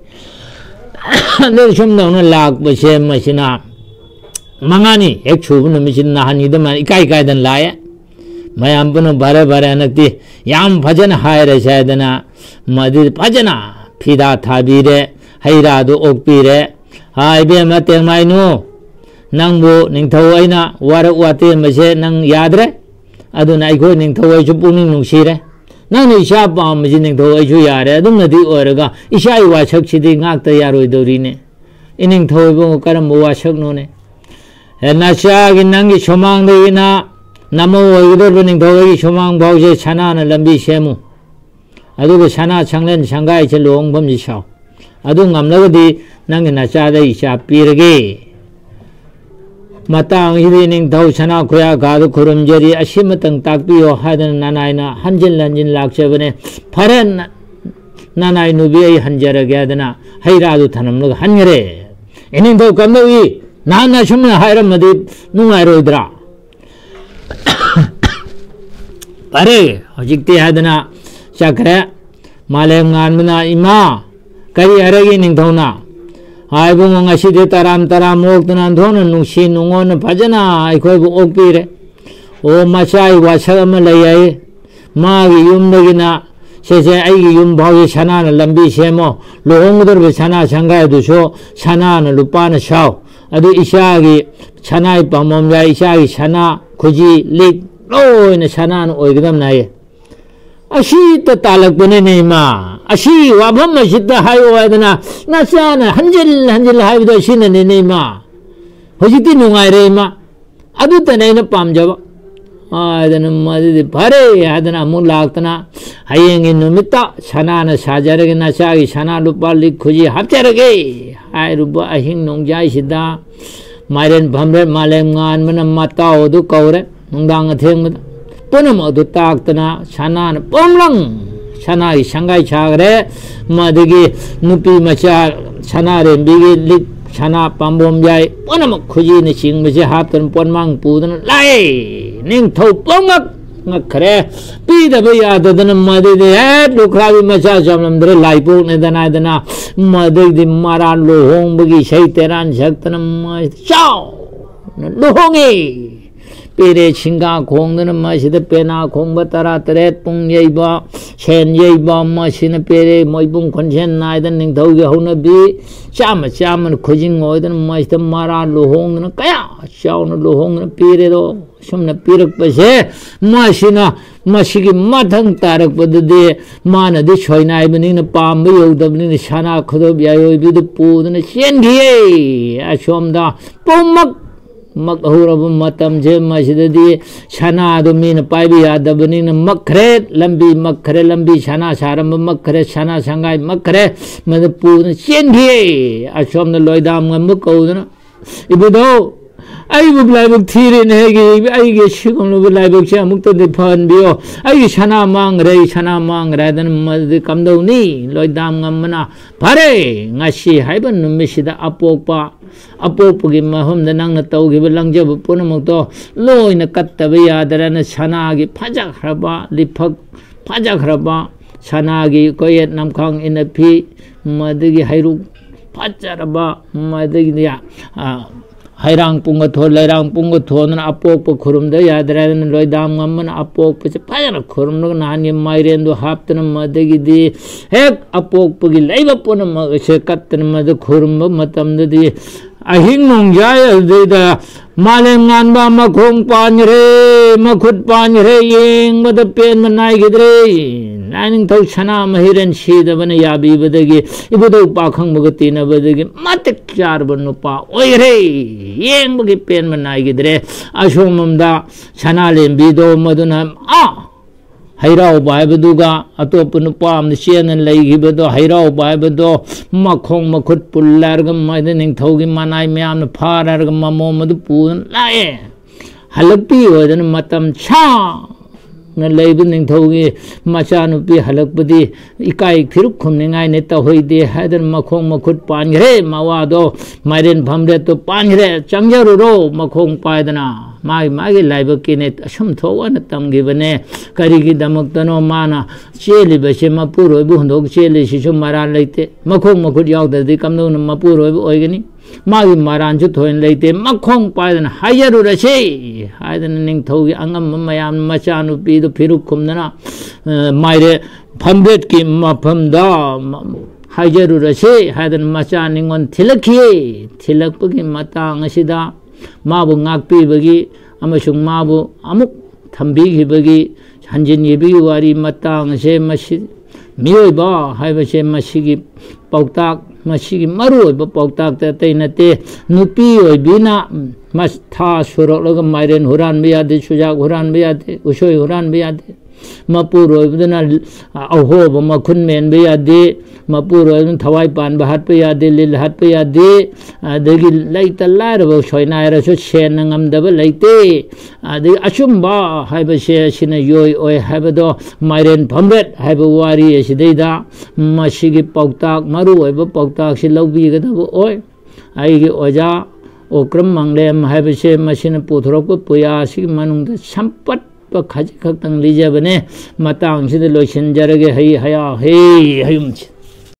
there's some down a lag, Bashem Machina, Mangani, Exu, Machine Nahani, the man, Ikai than Laya, Mayambano Barabaranati, Yam Pajana High Resadana, Madi Pajana, Pida Tabire, Hairado Okpire, I be a mater my no. Nangbo Ningtawaina, Wara Wati Mase Nang Yadre, Aduna Iko Ningtawai Chupuning Nushire, Nang Shapa Majining Tawai Yare, Dumadi Oraga, Ishai Wachak Chidi Nakta Yaro Dorine, Ining Tawabu Karamu Washak None, and Nashag in Nangi Shomang the Ina, Namo Udoring Tawai Shomang Bauze Chana and Lambi Shemu, Adu Shana Changlen Shanghai Chelong Bamjishaw, Adungam Nagadi Nanginashada Isha Pirage. Matang Hining Taushana Kuya Gadu Kurumjeri, a Shimatang Takpio, Hadan Nanaina, Hanjin Lanjin Lakshavane, Paren Nanai Nubi Hanjara Gadana, Hairadu Tanam Hangre. Ening to Kamui, Nana Shumna Hiramadi, Numarodra. Pare, Ojikti Hadana, Shakra, Malem Ganmana Ima, Kari Aragin Tona. I bung a city taram walked on and Nushin on Pajana, I could Okpire. O Machai was Salamalay, Magi Yumdagina, says I Yum Bawi Shana, Lambi Shemo, Longer with Shana Shanghai do show, Shana and Lupana Shaw, Adu Ishagi, Chanai Pamomya Ishagi Shana, Kuji, Lik, low in a Shanan or Gramnay. Ashi the Talak Bunema, Ashi, Wabama Shita Highwadana, Nasana, Hanjil Hive the Shin and Nema. Hositinu Irema, Adutana Pamjava. I don't know the Pare, Adana Mulaktana, Haying in Numita, Shanana Sajaragana Shagi, Shana Lupali Kuji, Hapterage, I Ruba Ahing Nongjai Shida, Myren Pamre, Malengan, Manamata, Odu Kore, Nundang Thing. Ponamo to Taktana, Shana, Pomlang, Shana, Shanghai Chagre, Madigi, Nupi Macha, Shana, and Bigi, Lit, Shana, Pambom Jai, Ponamo Kuji, Sing, Missy Hapton, Ponmang, Pudan, Lai, Ning To Ponga, Nakre, Pida Bayada than a mother, the head, Lukravi Macha, Jamdre, Laipo, Nedanadana, Mother, the Maran, Lohong, Bigi, Shaiteran, Shaktanam, Chow, Lohongi. Pere Chinga Kong and Mashida Pena Kong Batara Teret Pung Yeba Shen Yeba Machine Pere Moibung Consent Nidan Ning Toga Hona B Chama Chaman Kujing Oiden Master Mara Lohong and Kaya Shawn Lohong and Peredo Shumna Pirak Pase Mashina Mashiki Matang Tarak but the day Mana the Choina even in a palm wheel the Shana Kodobia with the pool and a Shengi Ashomda Pomak Makhurab Matam Jem Mashidi Shana Domin Pibia the Benin Makre Lambi Makre Lambi Shana Sharam Makre Shana Shanghai Makre Madapu Shengi Ashom the Loidam Mukodana Ibudo 아이고 라이복 티리네 아이게 시공로 라이복시 아무것도 펀비요 아이게 샤나 망그래 하다는 뭐지 감독니 로이담 감마나 바래 나시 하이번 놈미시다 아뽀기 마험다 낭나 떠오기 랑잡 보는 것도 로이나 깠다비 야다라는 샤나기 파작하라바 리팍 파작하라바 샤나기 거에 남강 이나피 마드기 하이룩 파자라바 마드기야 하이랑 뿡거 돌 레랑 뿡거 도는 아뽀 구름도 야드라는 로이담 감만 아뽀 파자라 구름도 나니 마이렌도 합드는 마드기디 핵 아뽀기 레이버 보는 마세 같는 마드 구름 마땀들이 아힘농자야 되다 말랭안바 마콩빠니레 마굿빠니레 잉마다 뺀만 나이기드레 나는 더 차나 마히렌 시다바네 야비바다기 이보다 빠캉 먹었디나 바다기 마뜩 자르번 누빠 오이레 잉마기 뺀만 나이기드레 아쇼mom다 차나렘 비도 마두나 하이라오 바이브두가 아토프는 빰 시에는 레이기버도 하이라오 바이브도 마콩 마굿 불라르가 마이드닝 토기 마나이 메암는 파라르가 마모마도 부은 나에 할럭비 어제는 마땀 차 레이브닝 토기 마차누비 할럭부디 이까이 피룩 콤닝아이 냈다 호이디 하이든 마콩 마굿 빤이래 마와도 마이렌 밤래 또 빤이래 짱자루로 마콩 빠이드나 마기 라이브 끼네 숨토와나 땀기버네 가리기 다먹더노 마나 젤리버시 마푸로이부 혼독 젤리시 좀 말안 레이테 마콩 마굿 야우다디 감노는 마푸로이부 오이게니 마기 말안주 토인 레이테 마콩 빠이드나 하이야루라시 하이드는 닝토기 앙암 마얌 마차누 비도 피룩 콤나나 마이레 밤벳기 마팜다 하이야루라시 하이드는 마차닝원 틸럭기 마땅하시다 마부 ꯉꯥꯛꯄꯤꯕꯒꯤ ꯑꯃꯁꯨꯡ 마부 ꯑꯃꯨꯛ ꯊꯝꯕꯤꯈꯤꯕꯒꯤ 한진 예비기 와리 마땅세 마시 미오이바 하이바세 마시기 ጳꯎꯇꯥꯛ 마시기 마루오이바 ጳꯎꯇꯥꯛ 때나때 누피오이비나 마스타 수록러가 마이렌 후란비야데 수작 후란비야데 우쇼이 후란비야데 마푸로이브나 아호바 마쿤멘비야데 마푸로이브는 타와이 반바 핫비야데 릴 핫비야데 아데기 라이탈라르바 쇼이나이라서 셴능암다바 라이테 아데 아춤바 하이바세 시나 요이 오이 하이바도 마이렌 밤벳 하이바 와리 시데이다 마시기 ጳ우ꯇꯥꯛ 마루오이바 ጳ우ꯇꯥꯛ시 ꯂꯧꯕꯤꯒꯗꯕ ꯑꯣꯏ ꯑꯩꯒꯤ ꯑꯣꯖꯥ 오크럼 망렘 하이바세 마시는 부드럽고 부야시 만웅다 삼pat 가지 각당 리자번에 마땅시들 로신자르게 하야 헤이 하얰치